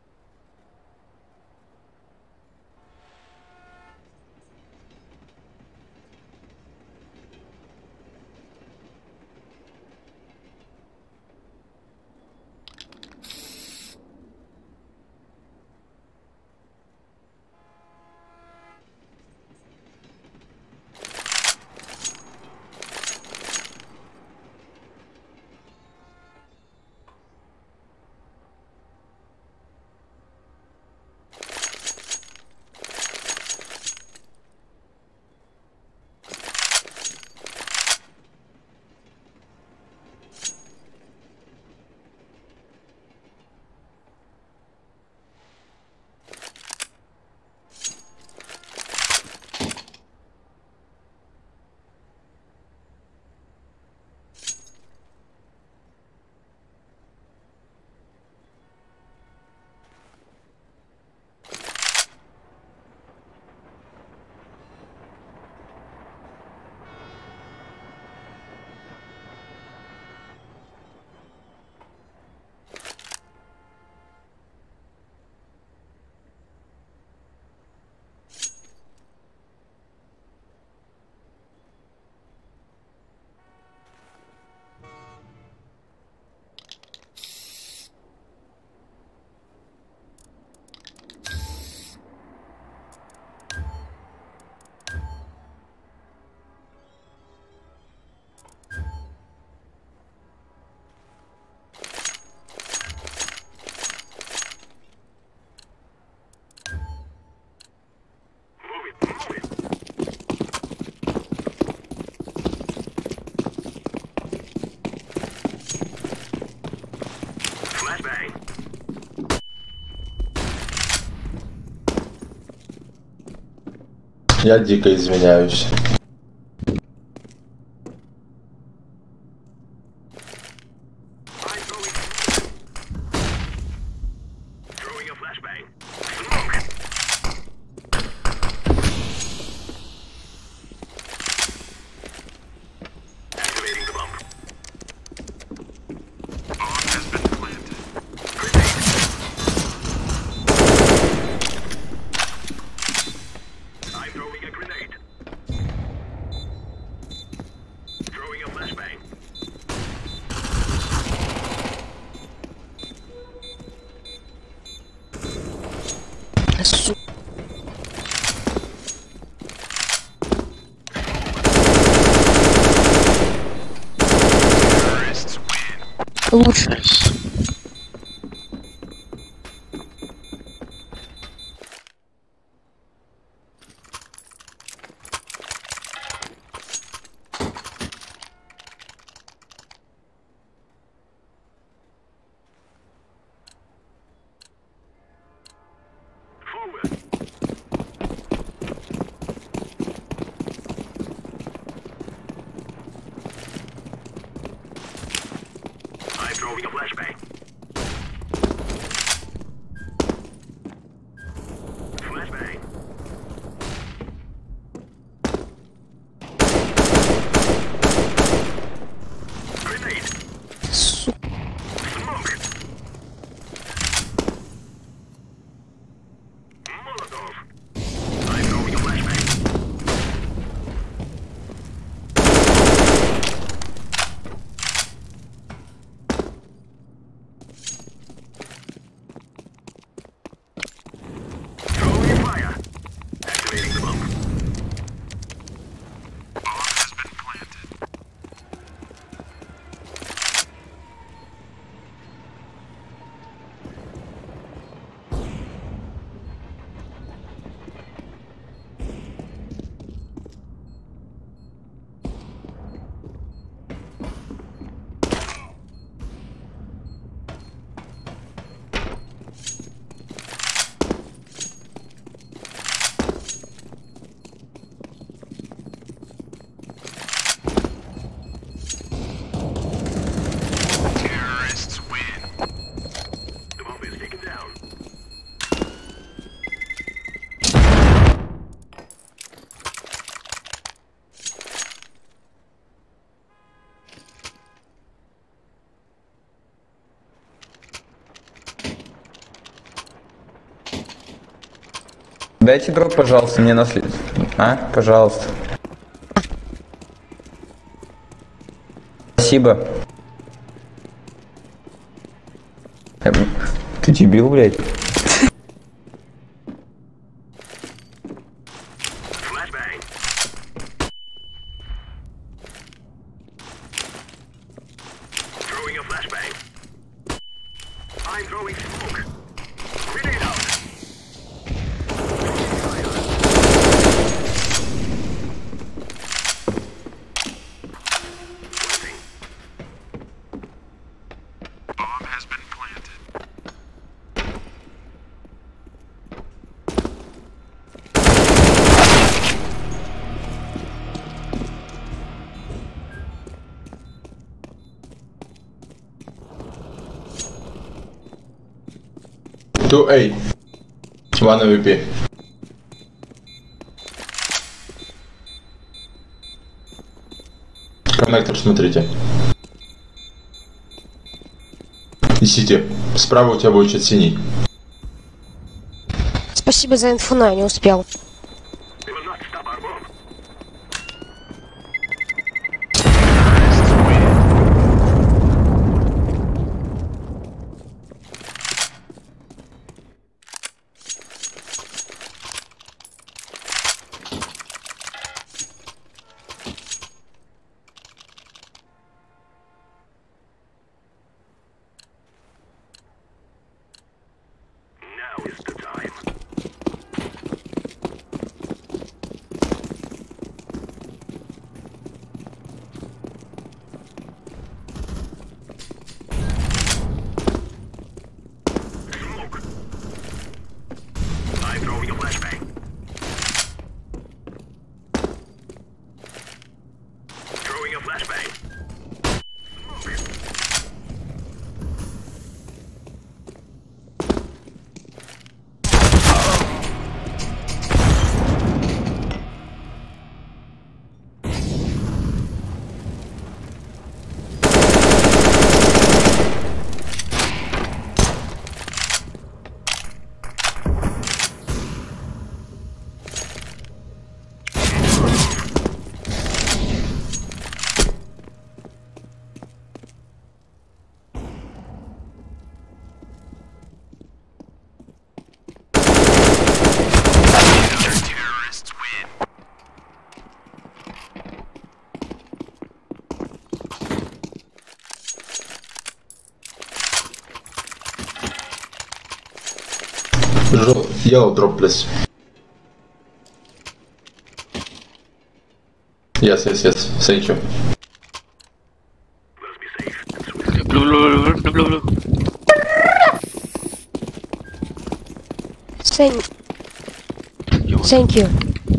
Я дико извиняюсь. Лучше. Throwing a flashbang. Flashbang. Grenade. Smoke. Molotov. I'm throwing a flashbang. Дайте дроп, пожалуйста, мне на след. А? Пожалуйста. Спасибо. Ты дебил, блядь. Two A. One AWP. Коннектор, смотрите. Ищите. Справа у тебя будет чуть синий. Спасибо за инфу, но я не успел. Yellow drop, please. Yes. Thank you. Blue. Thank you.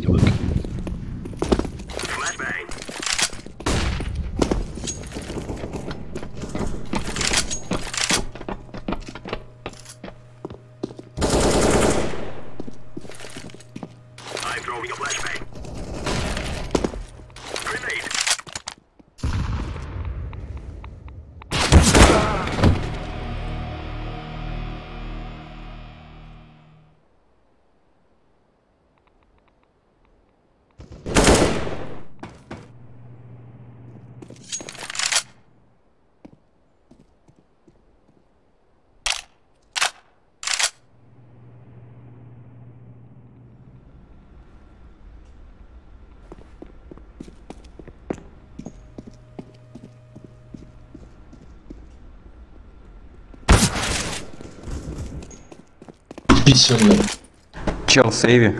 Писюнный. Чел, сейви.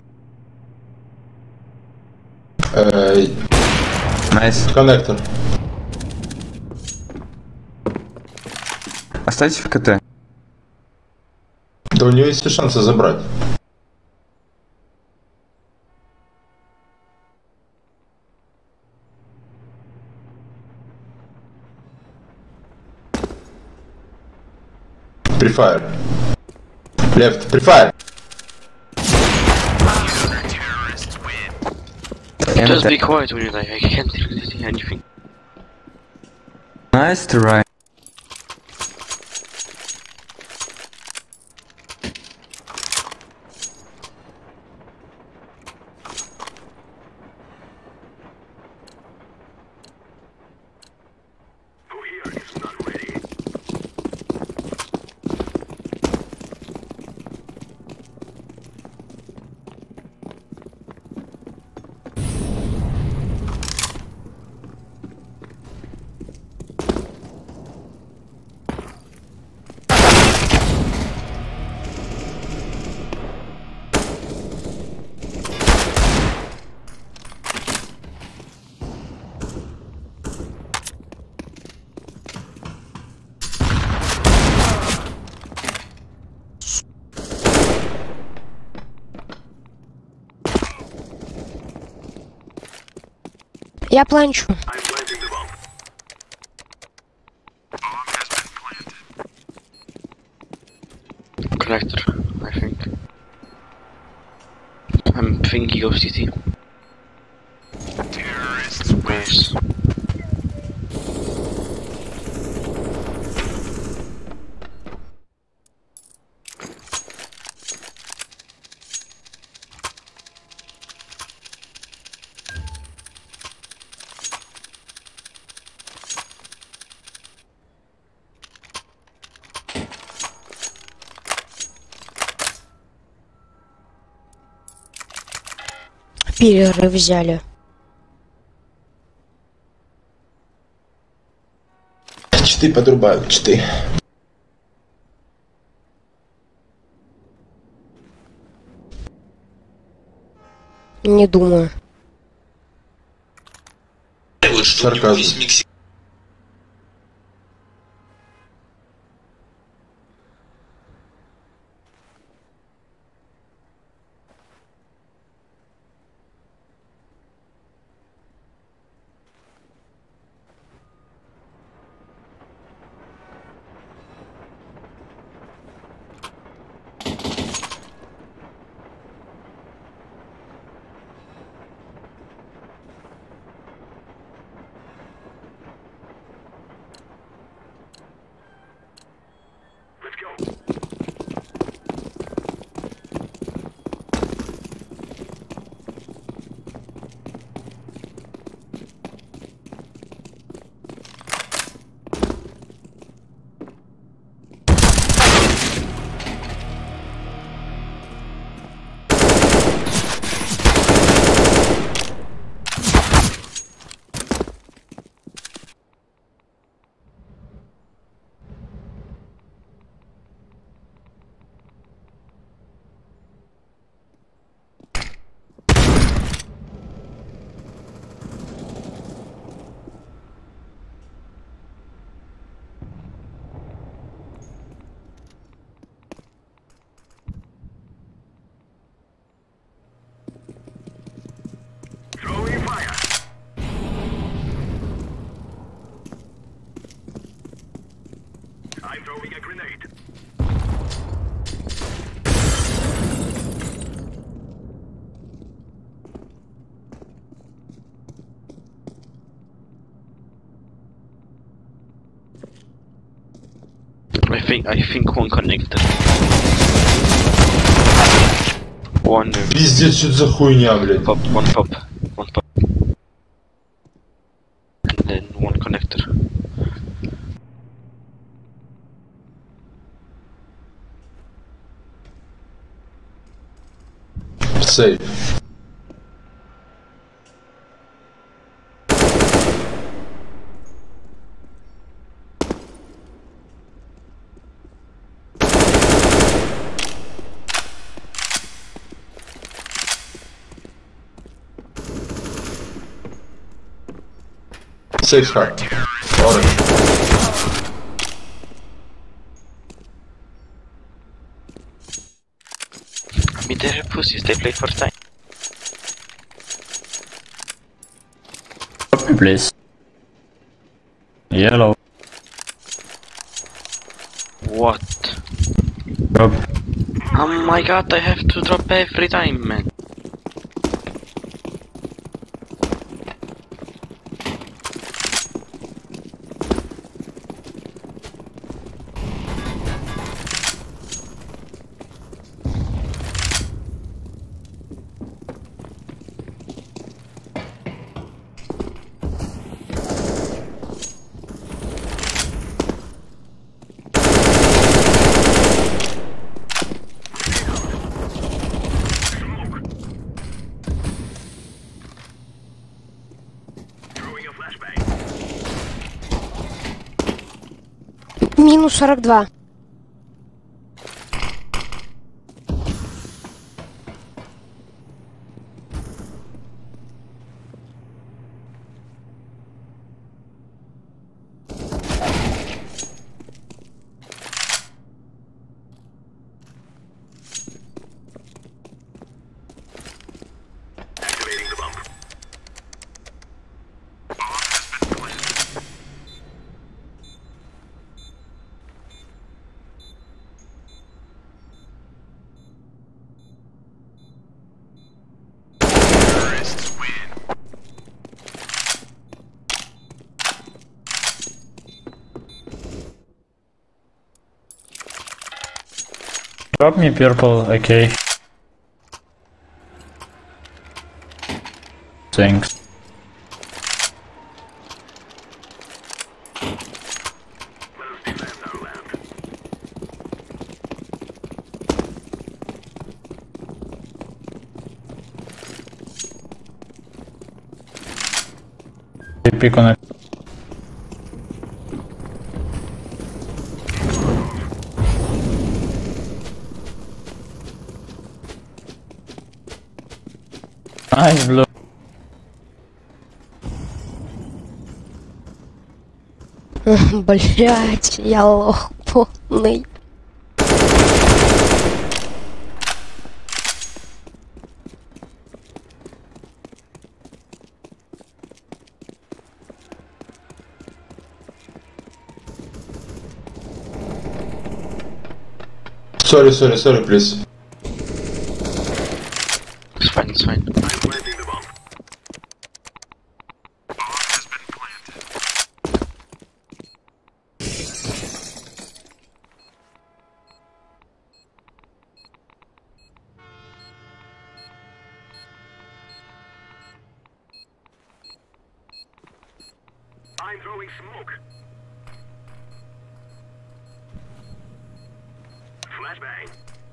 Найс. Коннектор. Оставьте в КТ. Да у него есть все шансы забрать. Префайр. Left, prefire. Just be quiet when you die. I can't see anything. Nice try. Я планчу. Connector, I think. I'm thinking of CT. Nice. Перерыв взяли. Читы подрубают, читы. Не думаю. Сарказм. I think one connected. One. Пиздец, что за хуйня, блядь. Pop, one pop. And then one connector. Safe. Safe hard. Orange. I mean, they're pussies, they play for time. Please. Yellow. What? Drop. Oh my god, I have to drop every time, man. Минус 42. Drop me purple, okay. Thanks. Pick on it. Nice blue. Блять, я лох полный. Sorry, please. It's fine, it's fine. I'm throwing smoke. Flashbang.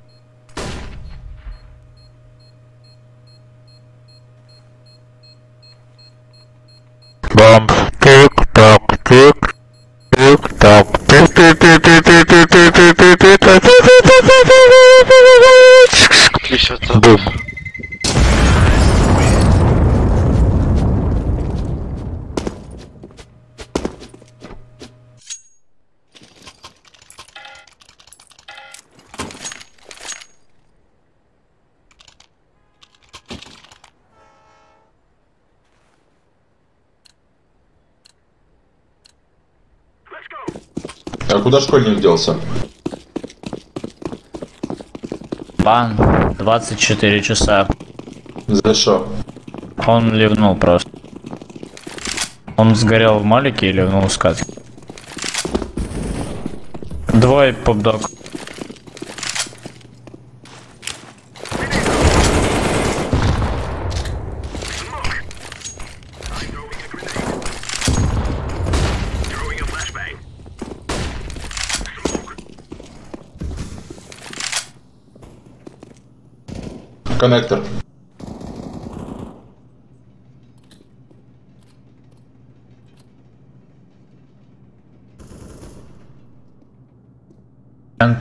Bump, tick tock, tick tock, tick tick tick tick tick tick tick tick tick tick Please shut up. Boom. А куда школьник делся? Бан, 24 часа. За что? Он ливнул просто. Он сгорел в малике и ливнул в скатке. Двое поп-дог. Коннектор. And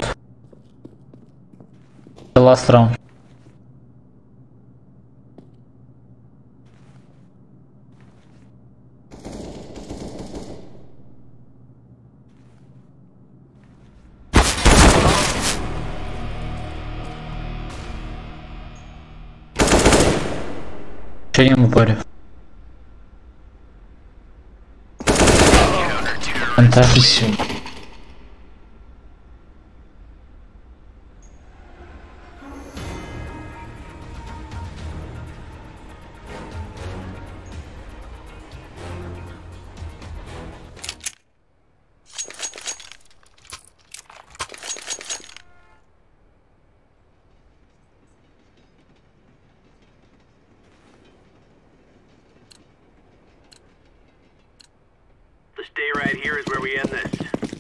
the last round. Че ему паре? Фантастика. The stay right here is where we end this.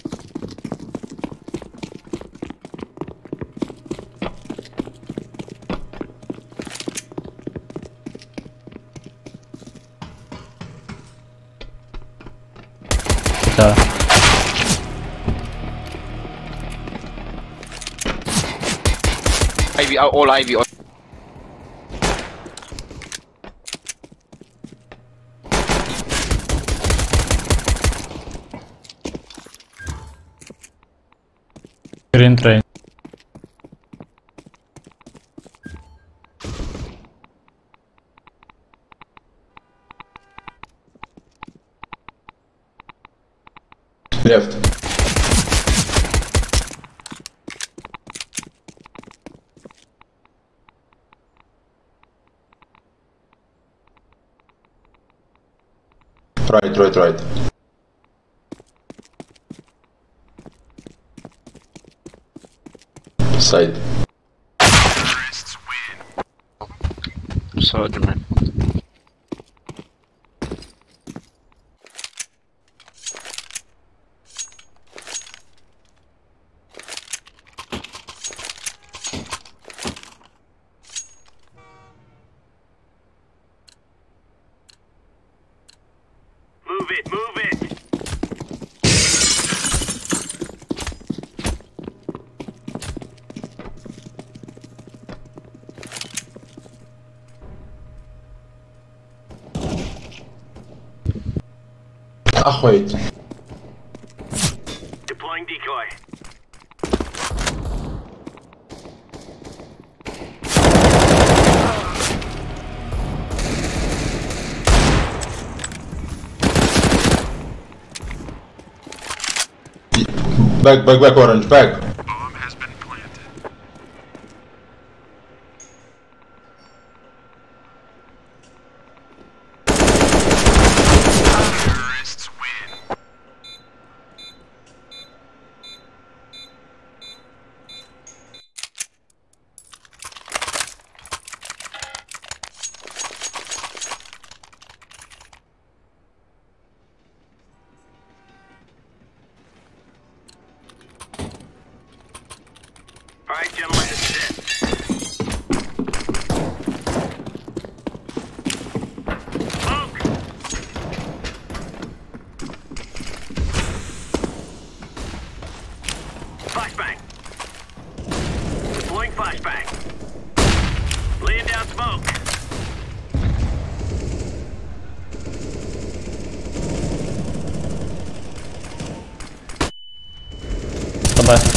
Да. Ivy, all Ivy. All... Green train. Left. Right. Side. Soldier, man. Move it, move it. Охуеть. Deploying decoy. Back, orange, back. Bomb has been planted. Terrorists win. All right, gentlemen, this is it. Smoke! Flashbang. Deploying flashbang. Laying down smoke. Bye-bye.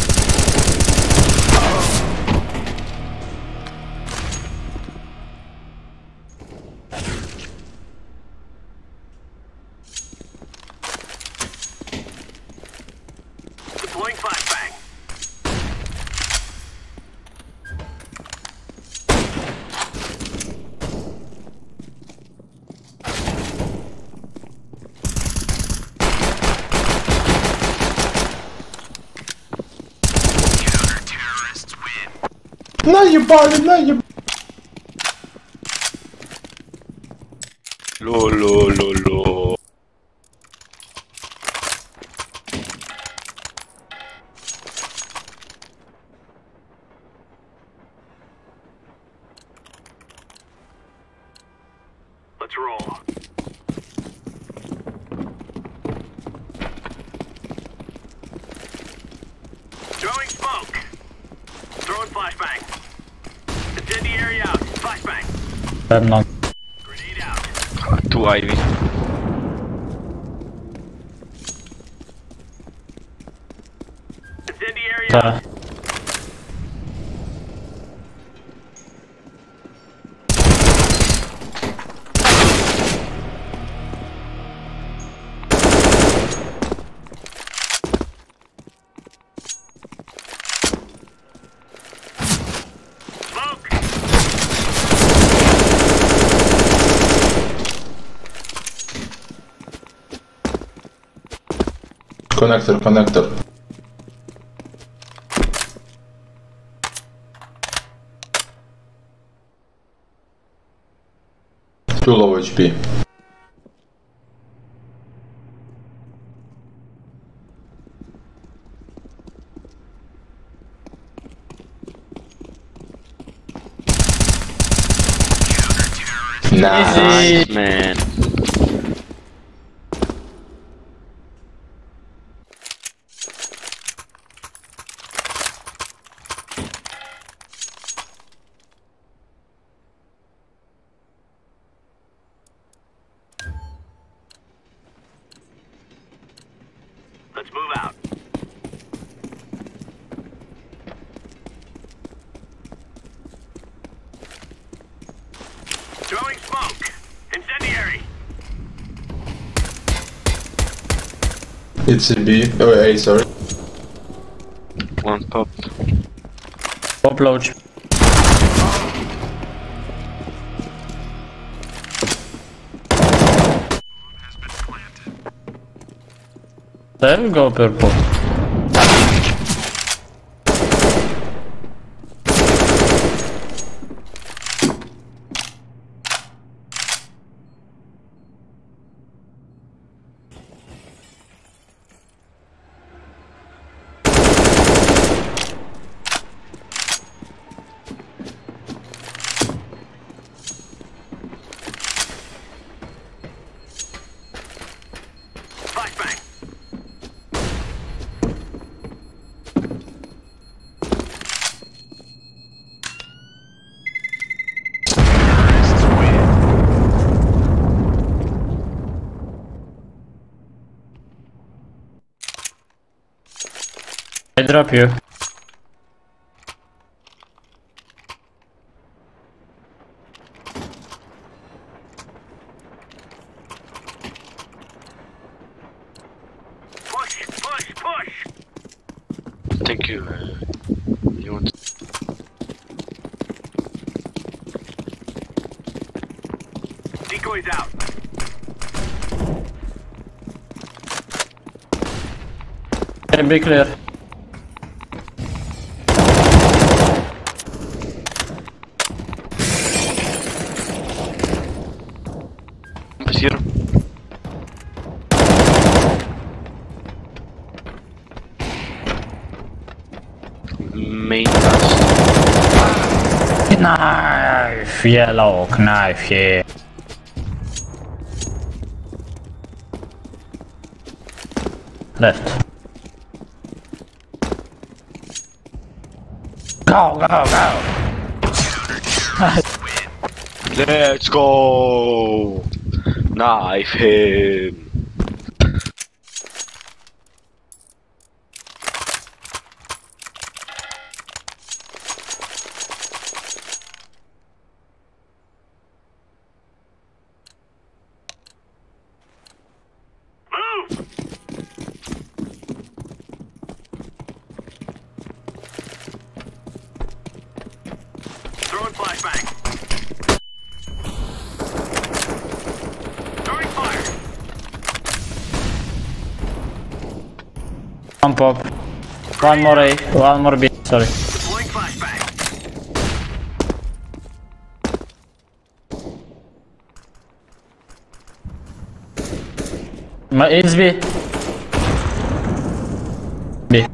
Deploying flashbang. Counter-terrorists win. Наебали. Ло. Let's roll. Throwing smoke. Throwing flashbang. Incendiary out. Flashbang. I'm not. Grenade out. 2 Ivy. Incendiary out. Коннектор. Too low HP. Nice, man. Let's move out. Throwing smoke. Incendiary. It's a B. Oh, A, sorry. One pop. Pop launch. There we go, purple. drop you. Thank you. You want? Decoys out. Can be clear. Here. Main pass. Knife, yellow knife here. Left. Go, go, go. Let's go. Knife him. Throwing flashbang. Throwing fire. One pop. One more A, one more B, sorry. Deploying flashbang. It's B. B.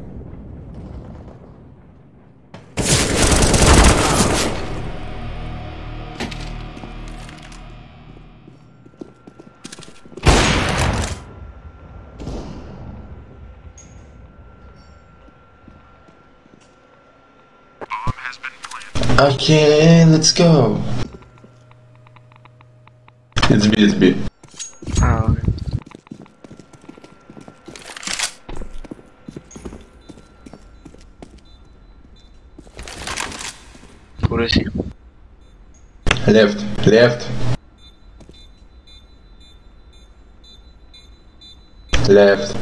Okay, let's go. It's B, it's B. Oh, okay. Where is he? Left, left. Left.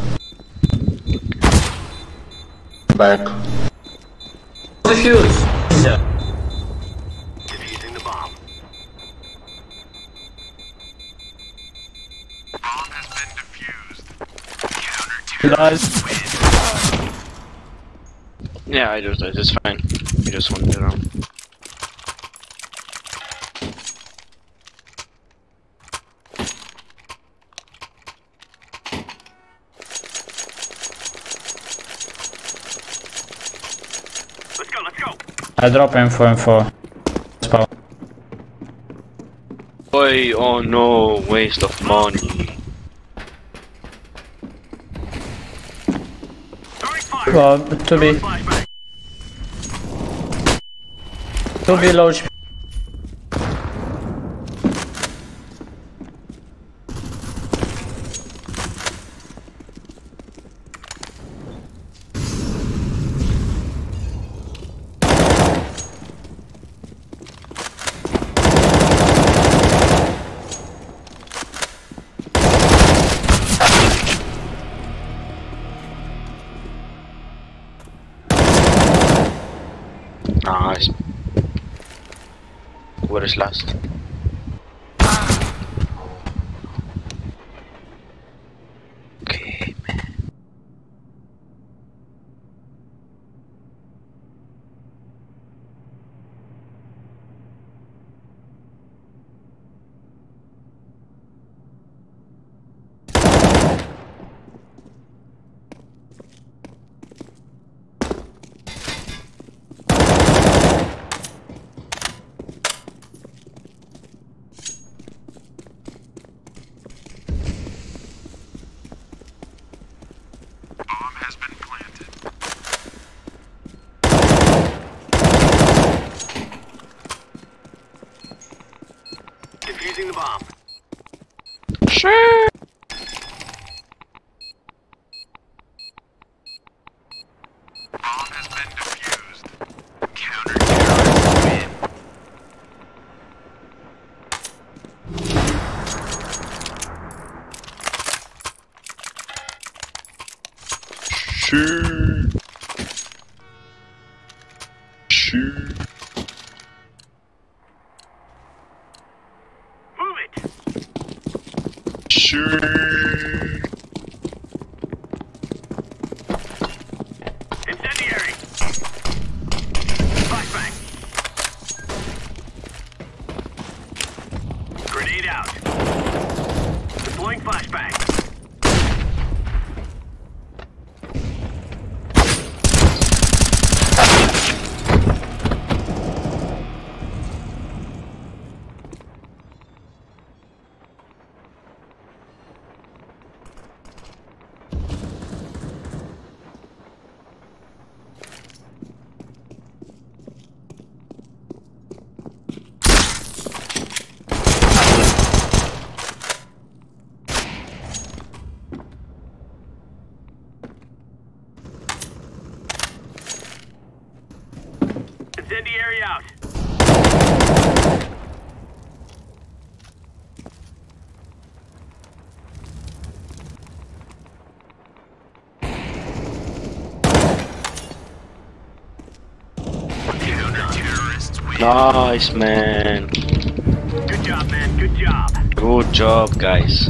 Back. Defuse. Defusing the bomb. Bomb has been defused. Nice. Yeah, I just, it's fine. You just wanted it around. Let's go, let's go. I drop info. Spawn. Boy, oh no, waste of money. Well, to be. To be low HP. Nice. Where is last? Okay, man. Defusing the bomb. Sure. Bomb Incendiary! Flashbang! Grenade out! Deploying flashbang! Incendiary out! Nice, man. Good job, man. Good job. Good job, guys.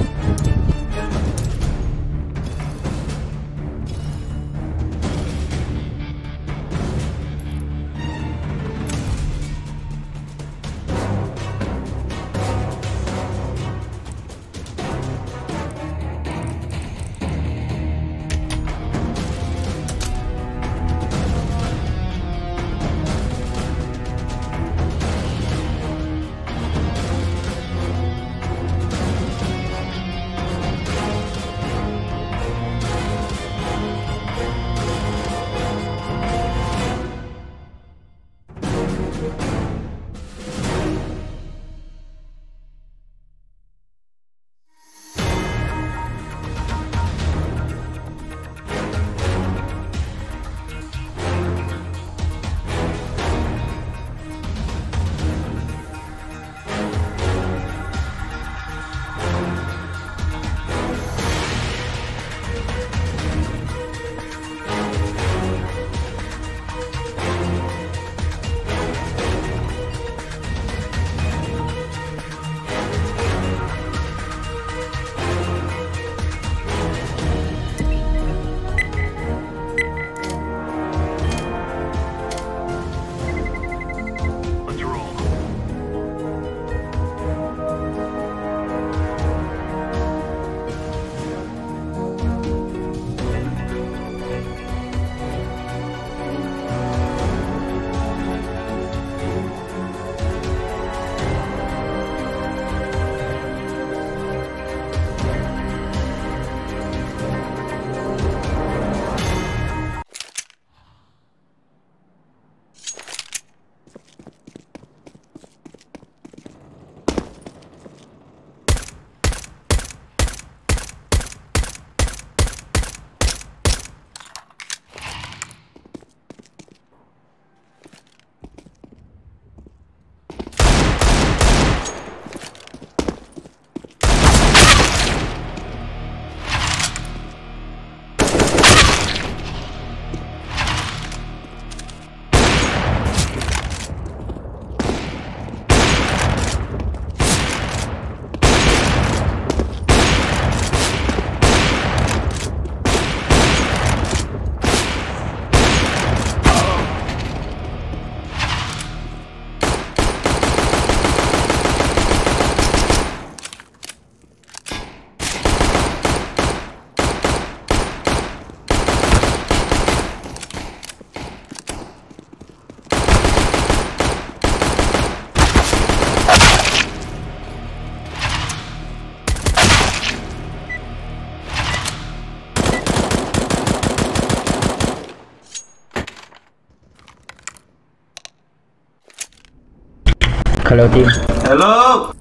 Hello team. Hello.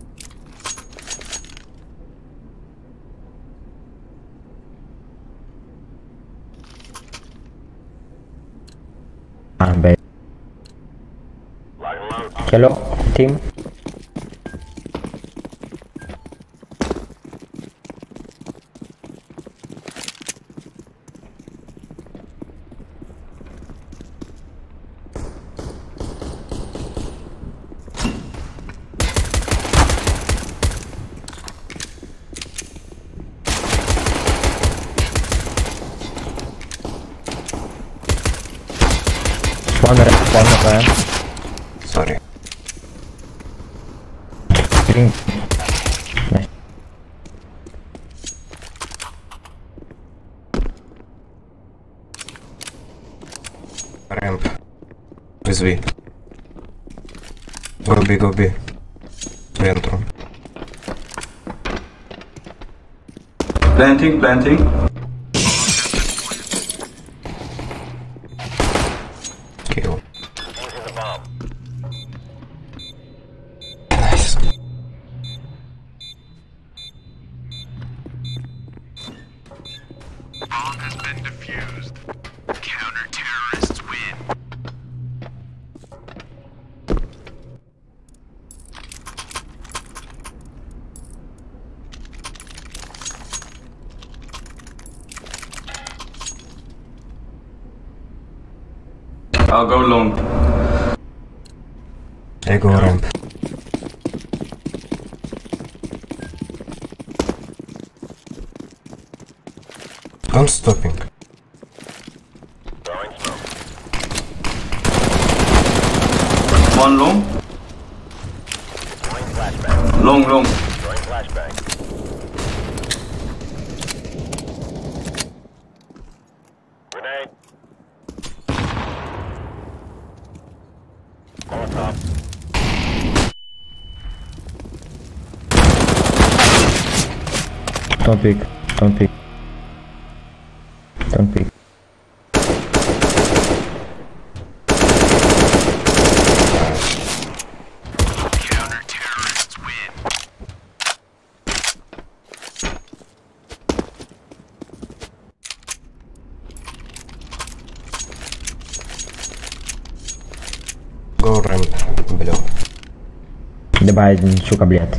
Baik. Hello team. One. Sorry. Green. Nice. Ramp. With V. Go B. Ventrum. Planting. Kill. Nice. Bomb has been defused. Counter-terrorists win. I'll go long. I go ramp. I'm stopping. One long. Long. Grenade. Don't pick. Counter-terrorists win. Go ramp. Бля. Добавить, сука, блядь.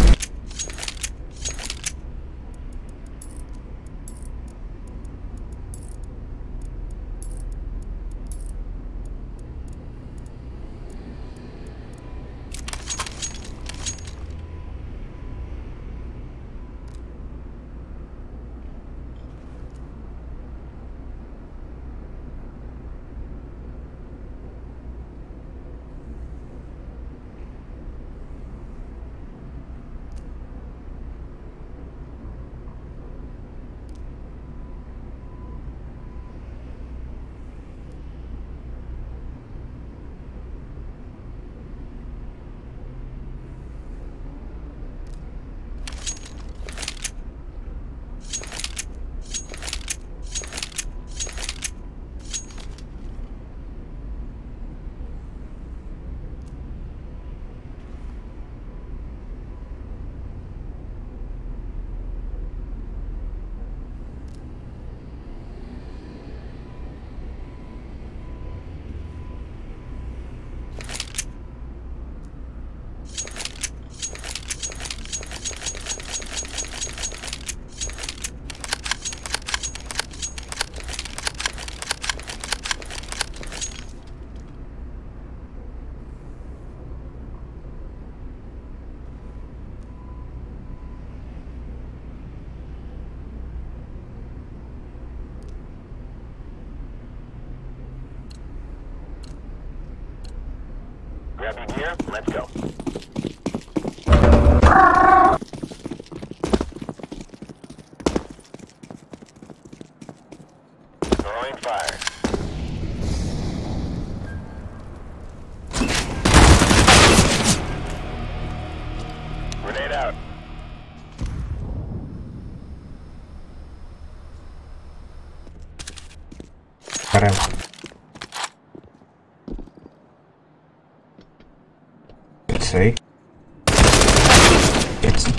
Grab your gear, let's go. Throwing fire. Grenade out. Ramp. It's A. It's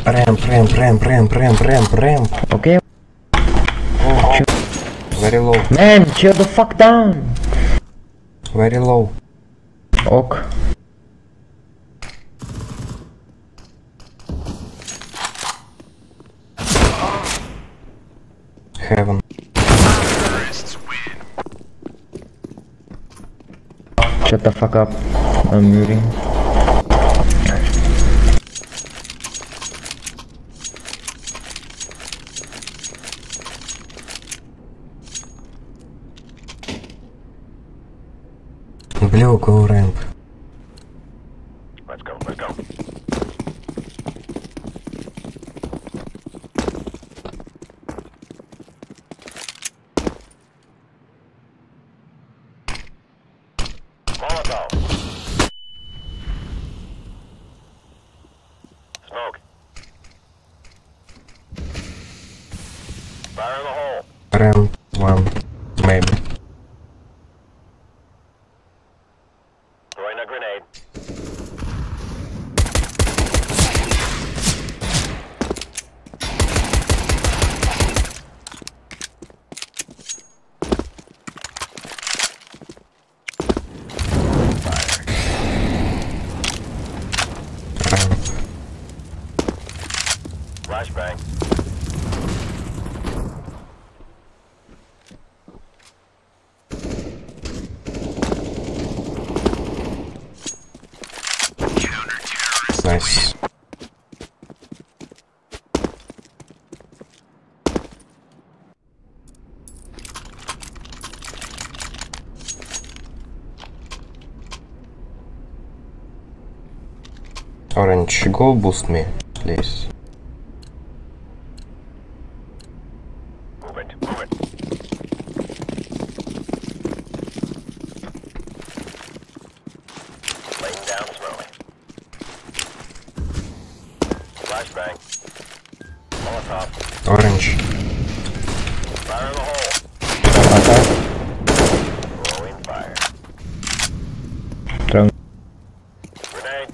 ramp. Okay. Oh, very low. Man, chill the fuck down. Very low. Ok. Heaven. Shut the fuck up. I'm muting. Blue, go ramp. Let's go, let's go. Molotov. Smoke. Fire in the hole. Ramp 1, maybe. Throwing a grenade. Flashbang. Nice. Orange, go boost me, please. Move it, move it. Laying down slowly. Flashbang. Molotov. Orange. Fire in the hole. Throwing fire. Drone. Grenade.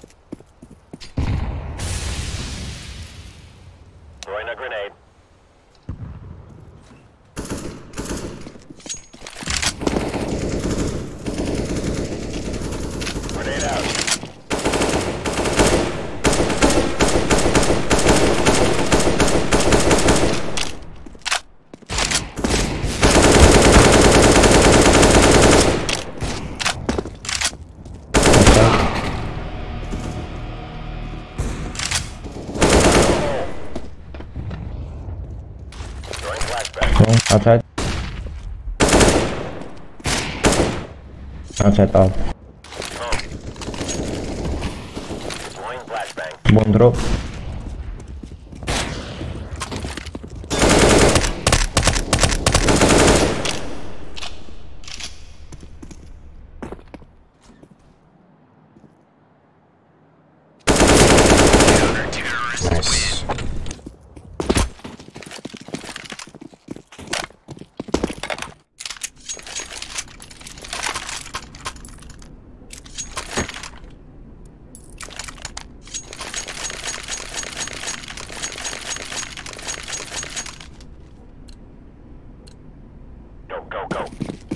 Throwing a grenade. Grenade out. Throwing flashbang. Drone, outside. Outside out. Deploying flashbang. Bomb drop. Nice. Go, go, go.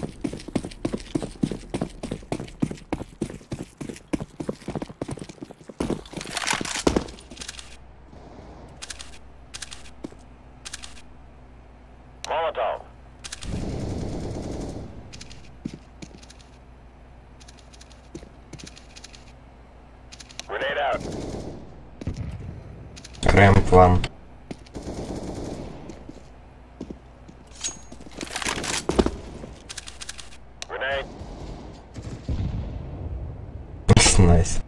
Molotov. Grenade out. Ramp 1. Grenade. Nice.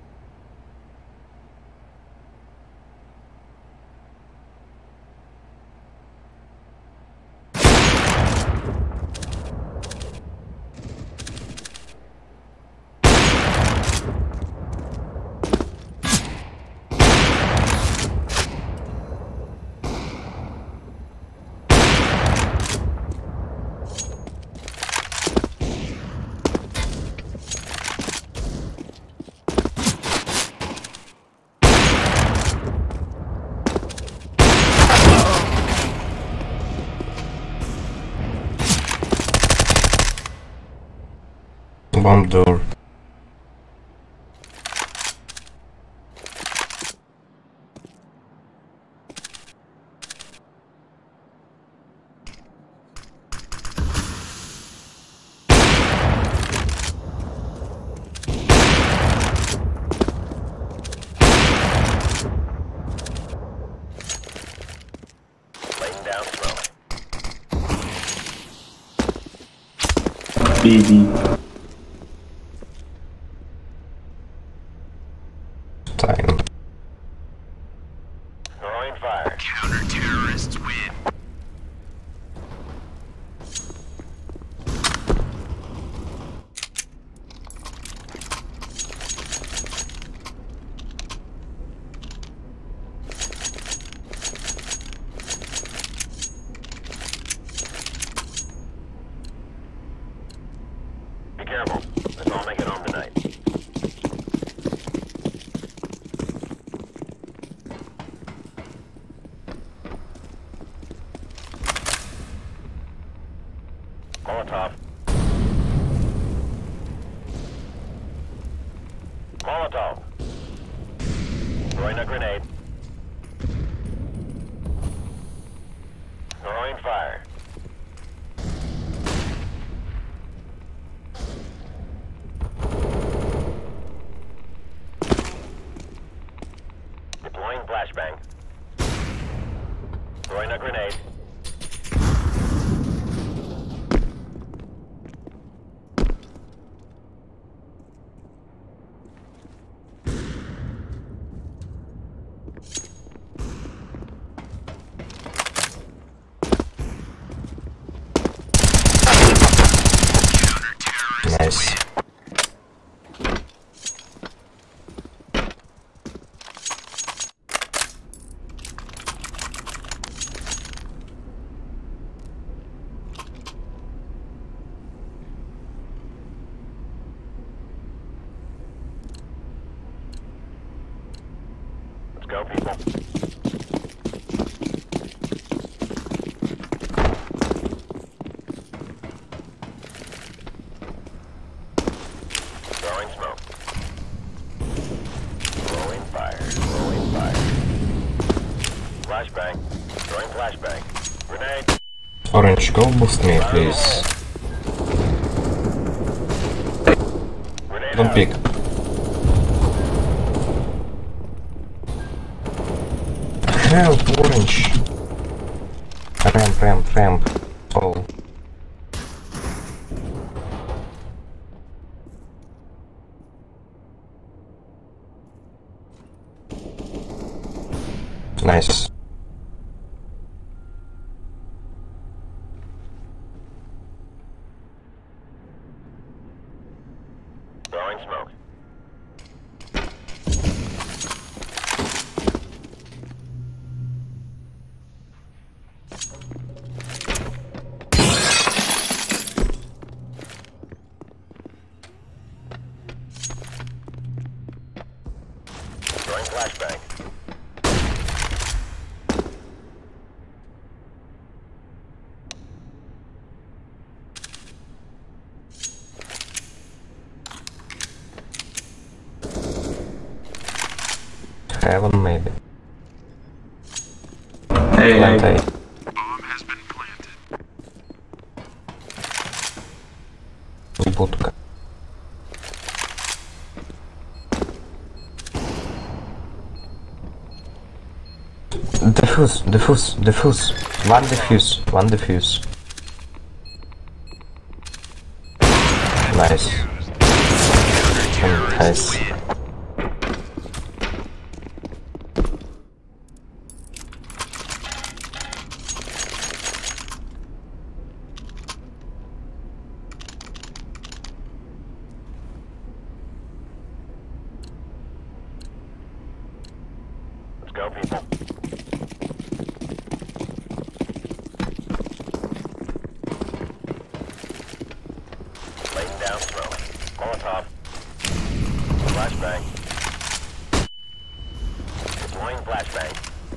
Bomb door. Laying down slowly. BB. Throwing fire. Counter-terrorists win. Be careful. Let's all make it home tonight. Molotov. Molotov. Throwing a grenade. Throwing fire. Deploying flashbang. Throwing a grenade. Nice. Let's go, people. Throwing smoke. Throwing fire. Throwing fire. Flashbang. Throwing flashbang. Grenade. Orange, go boost me, please. Don't pick. Help, Orange. Ramp. Oh. Nice. Throwing smoke. Throwing flashbang. Heaven, maybe. Hey, Plant hey. A. Будка. Defuse. One defuse. Nice. Nice. Let's go, people. Laying down smoke. Molotov. Flashbang. Deploying flashbang.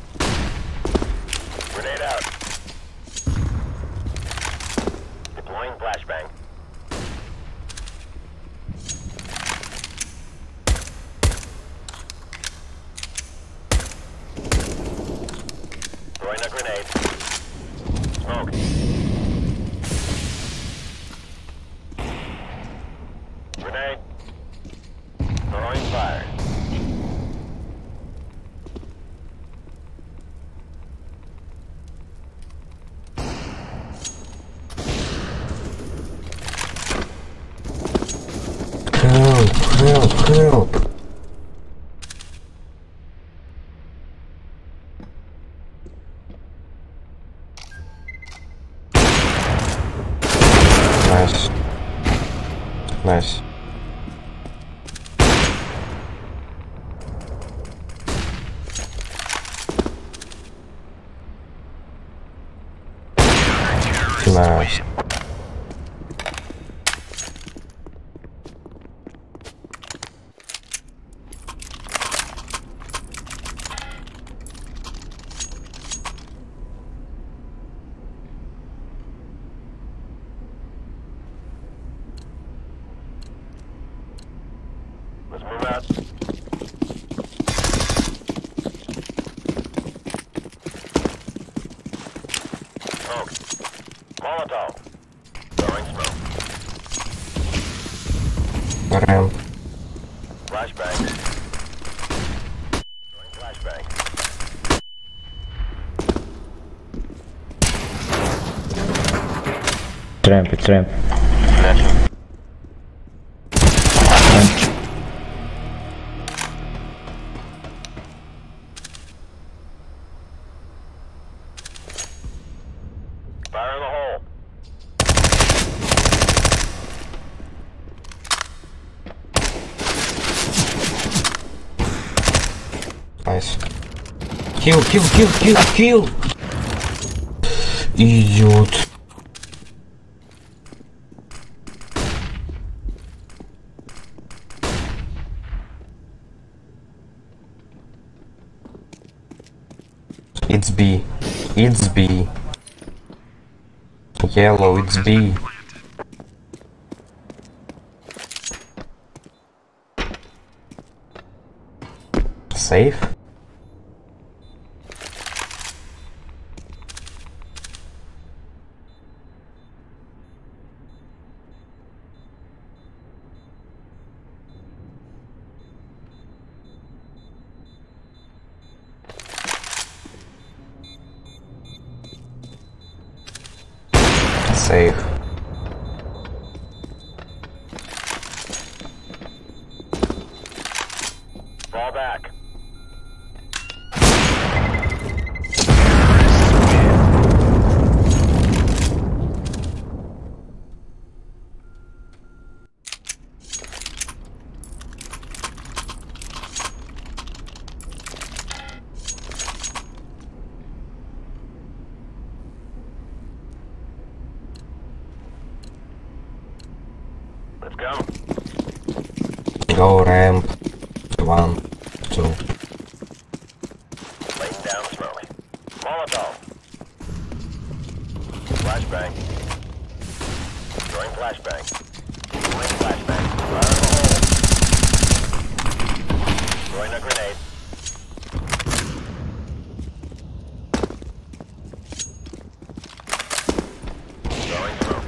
Grenade out. Deploying flashbang. Throwing a grenade. Smoke. Grenade. Throwing fire. Help. Nice. Nice. Let's move out. Smoke. Molotov. Throwing smoke. Ramp. Flashbang. Throwing flashbang. Tramp, it's ramp. Fire in the hole. Nice. Kill. Идиот. It's B. It's B. Yellow, it's B. Safe? Safe. Fall back. Let's go. Go ramp. 1, 2. Laying down slowly. Molotov. Flashbang. Throwing flashbang. Throwing flashbang. Fire in the hole. Throwing a grenade. Throwing smoke.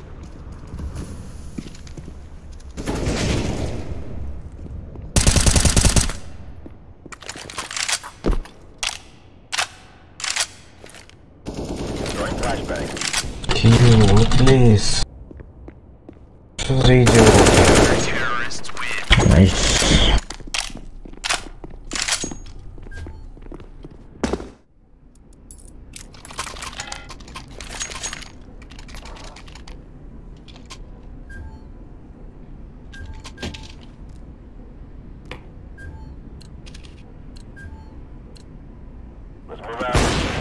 Throwing flashbang. Kill, please. Что за идиот? Nice. Let's move out.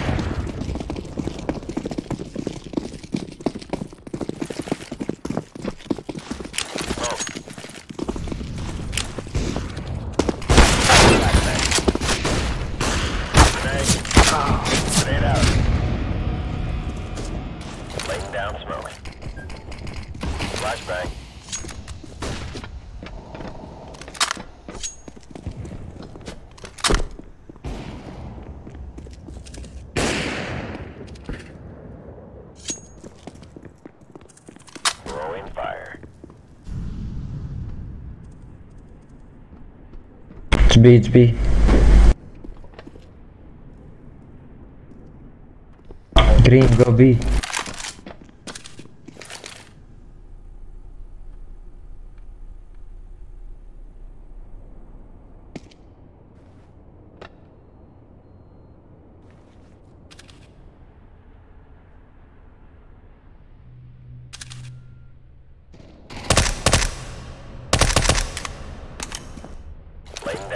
Grenade out. Laying down slowly. Flashbang. Throwing fire. It's B, it's B. Green, go B.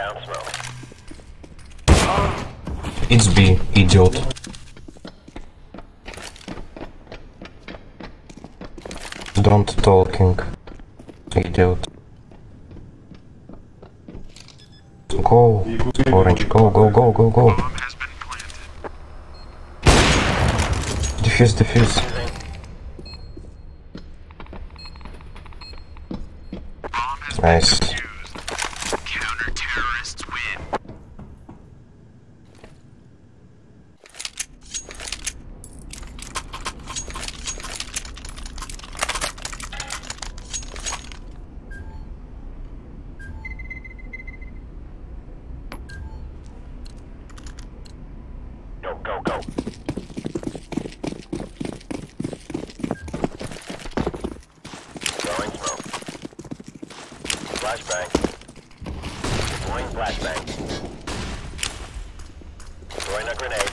Down smoke. It's B, idiot. Don't talking, idiot. Go, orange, go, go, go, go, go. Defuse, defuse. Nice. Counter-terrorists win. Go, go, go. Throwing smoke. Flashbang. Deploying flashbang. Throwing a grenade.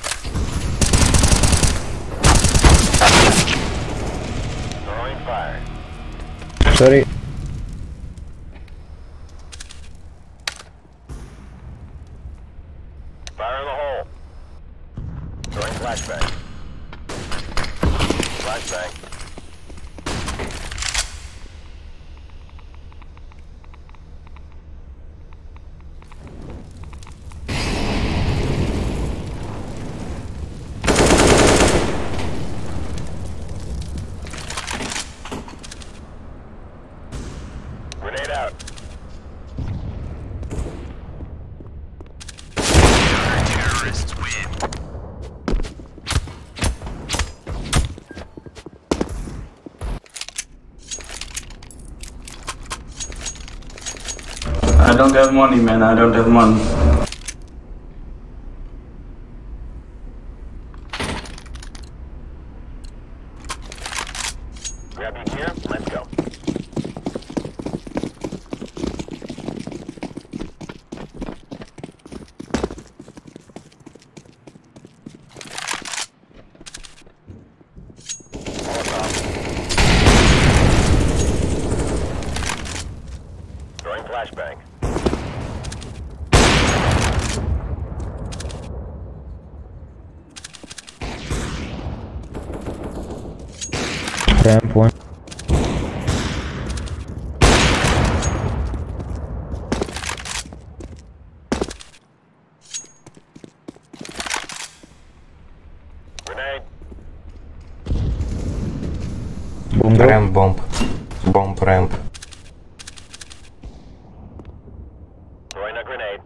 Throwing fire. Sorry. Fire in the hole. Throwing flashbang. Flashbang. Grenade out. Terrorists win. I don't have money, man. I don't have money. Grab your gear. Let's go. Throwing flashbang. Ramp one. Grenade. Ramp bomb. Bomb ramp. Throwing a grenade.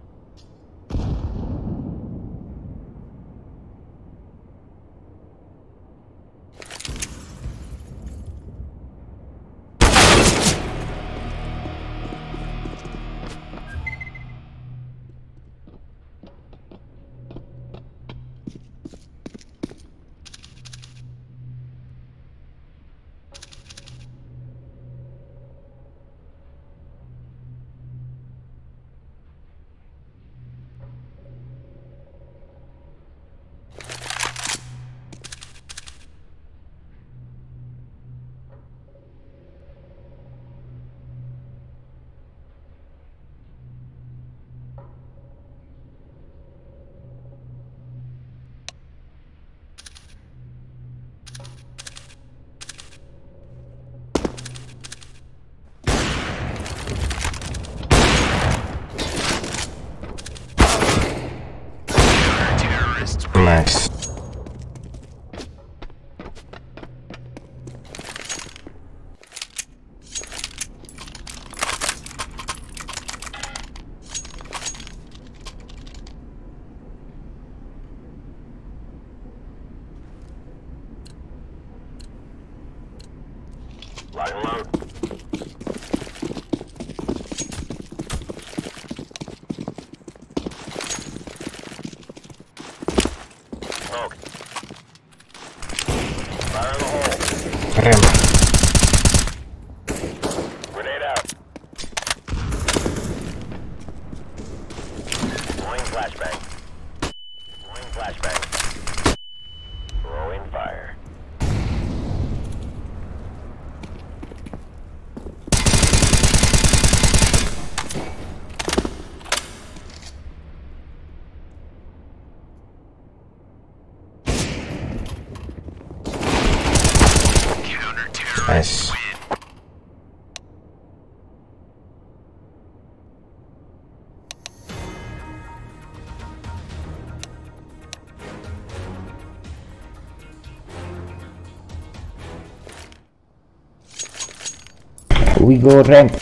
Nice. Lock and load. Smoke. Fire in the hole. Ramp. Grenade out. Throwing flashbang. Throwing flashbang. Throwing fire. Nice. We go ramp.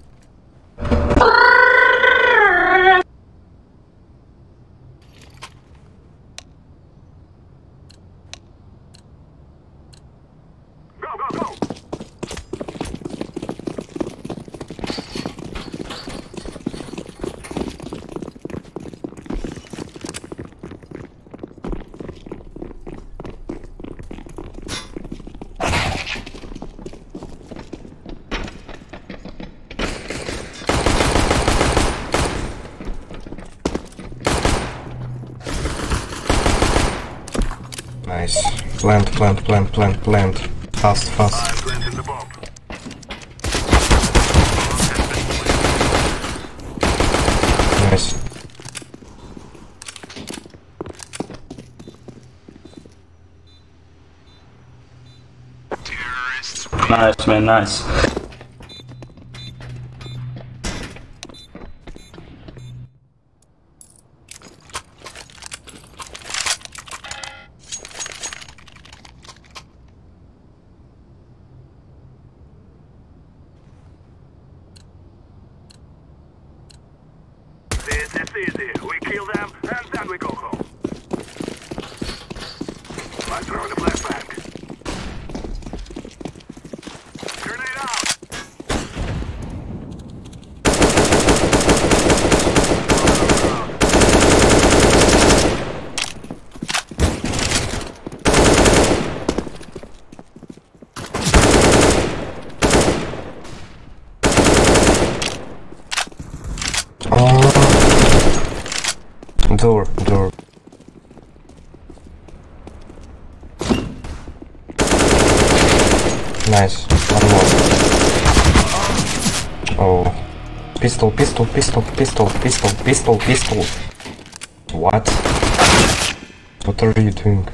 Nice. Plant. Fast. Nice. Nice, man, nice. This is easy. We kill them and then we go home. Let's throw the flashbang. Grenade out! Door. Nice. One more. Oh. Pistol. What? What are you doing?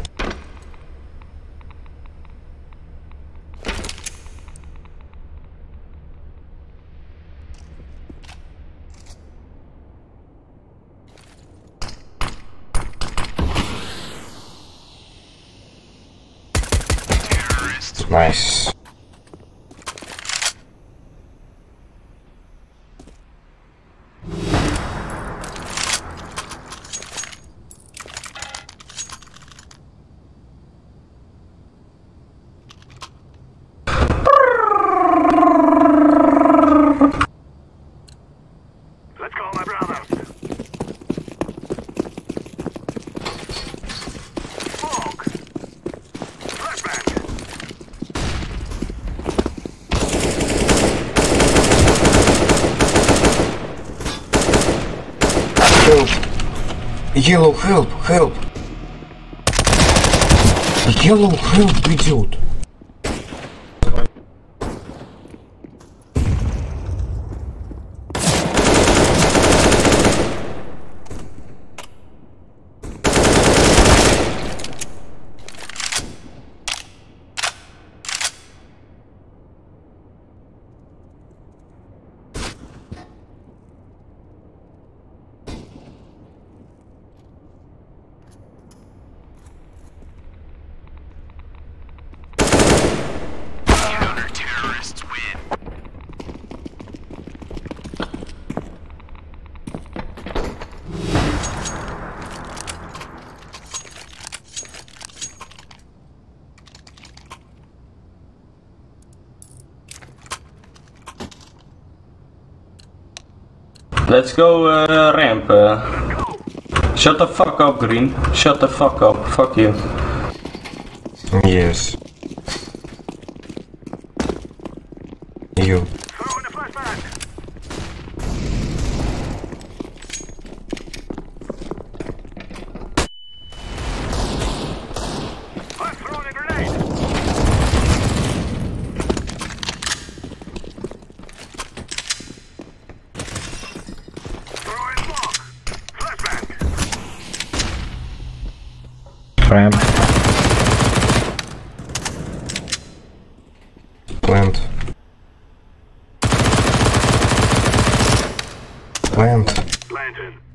Nice. Let's go, my brothers. Smoke. Flashbang. Help! Yellow, help! Yellow, help, идет! Let's go ramp. Shut the fuck up, Green. Shut the fuck up. Fuck you. Yes. You. Ramp. Plant. Planted.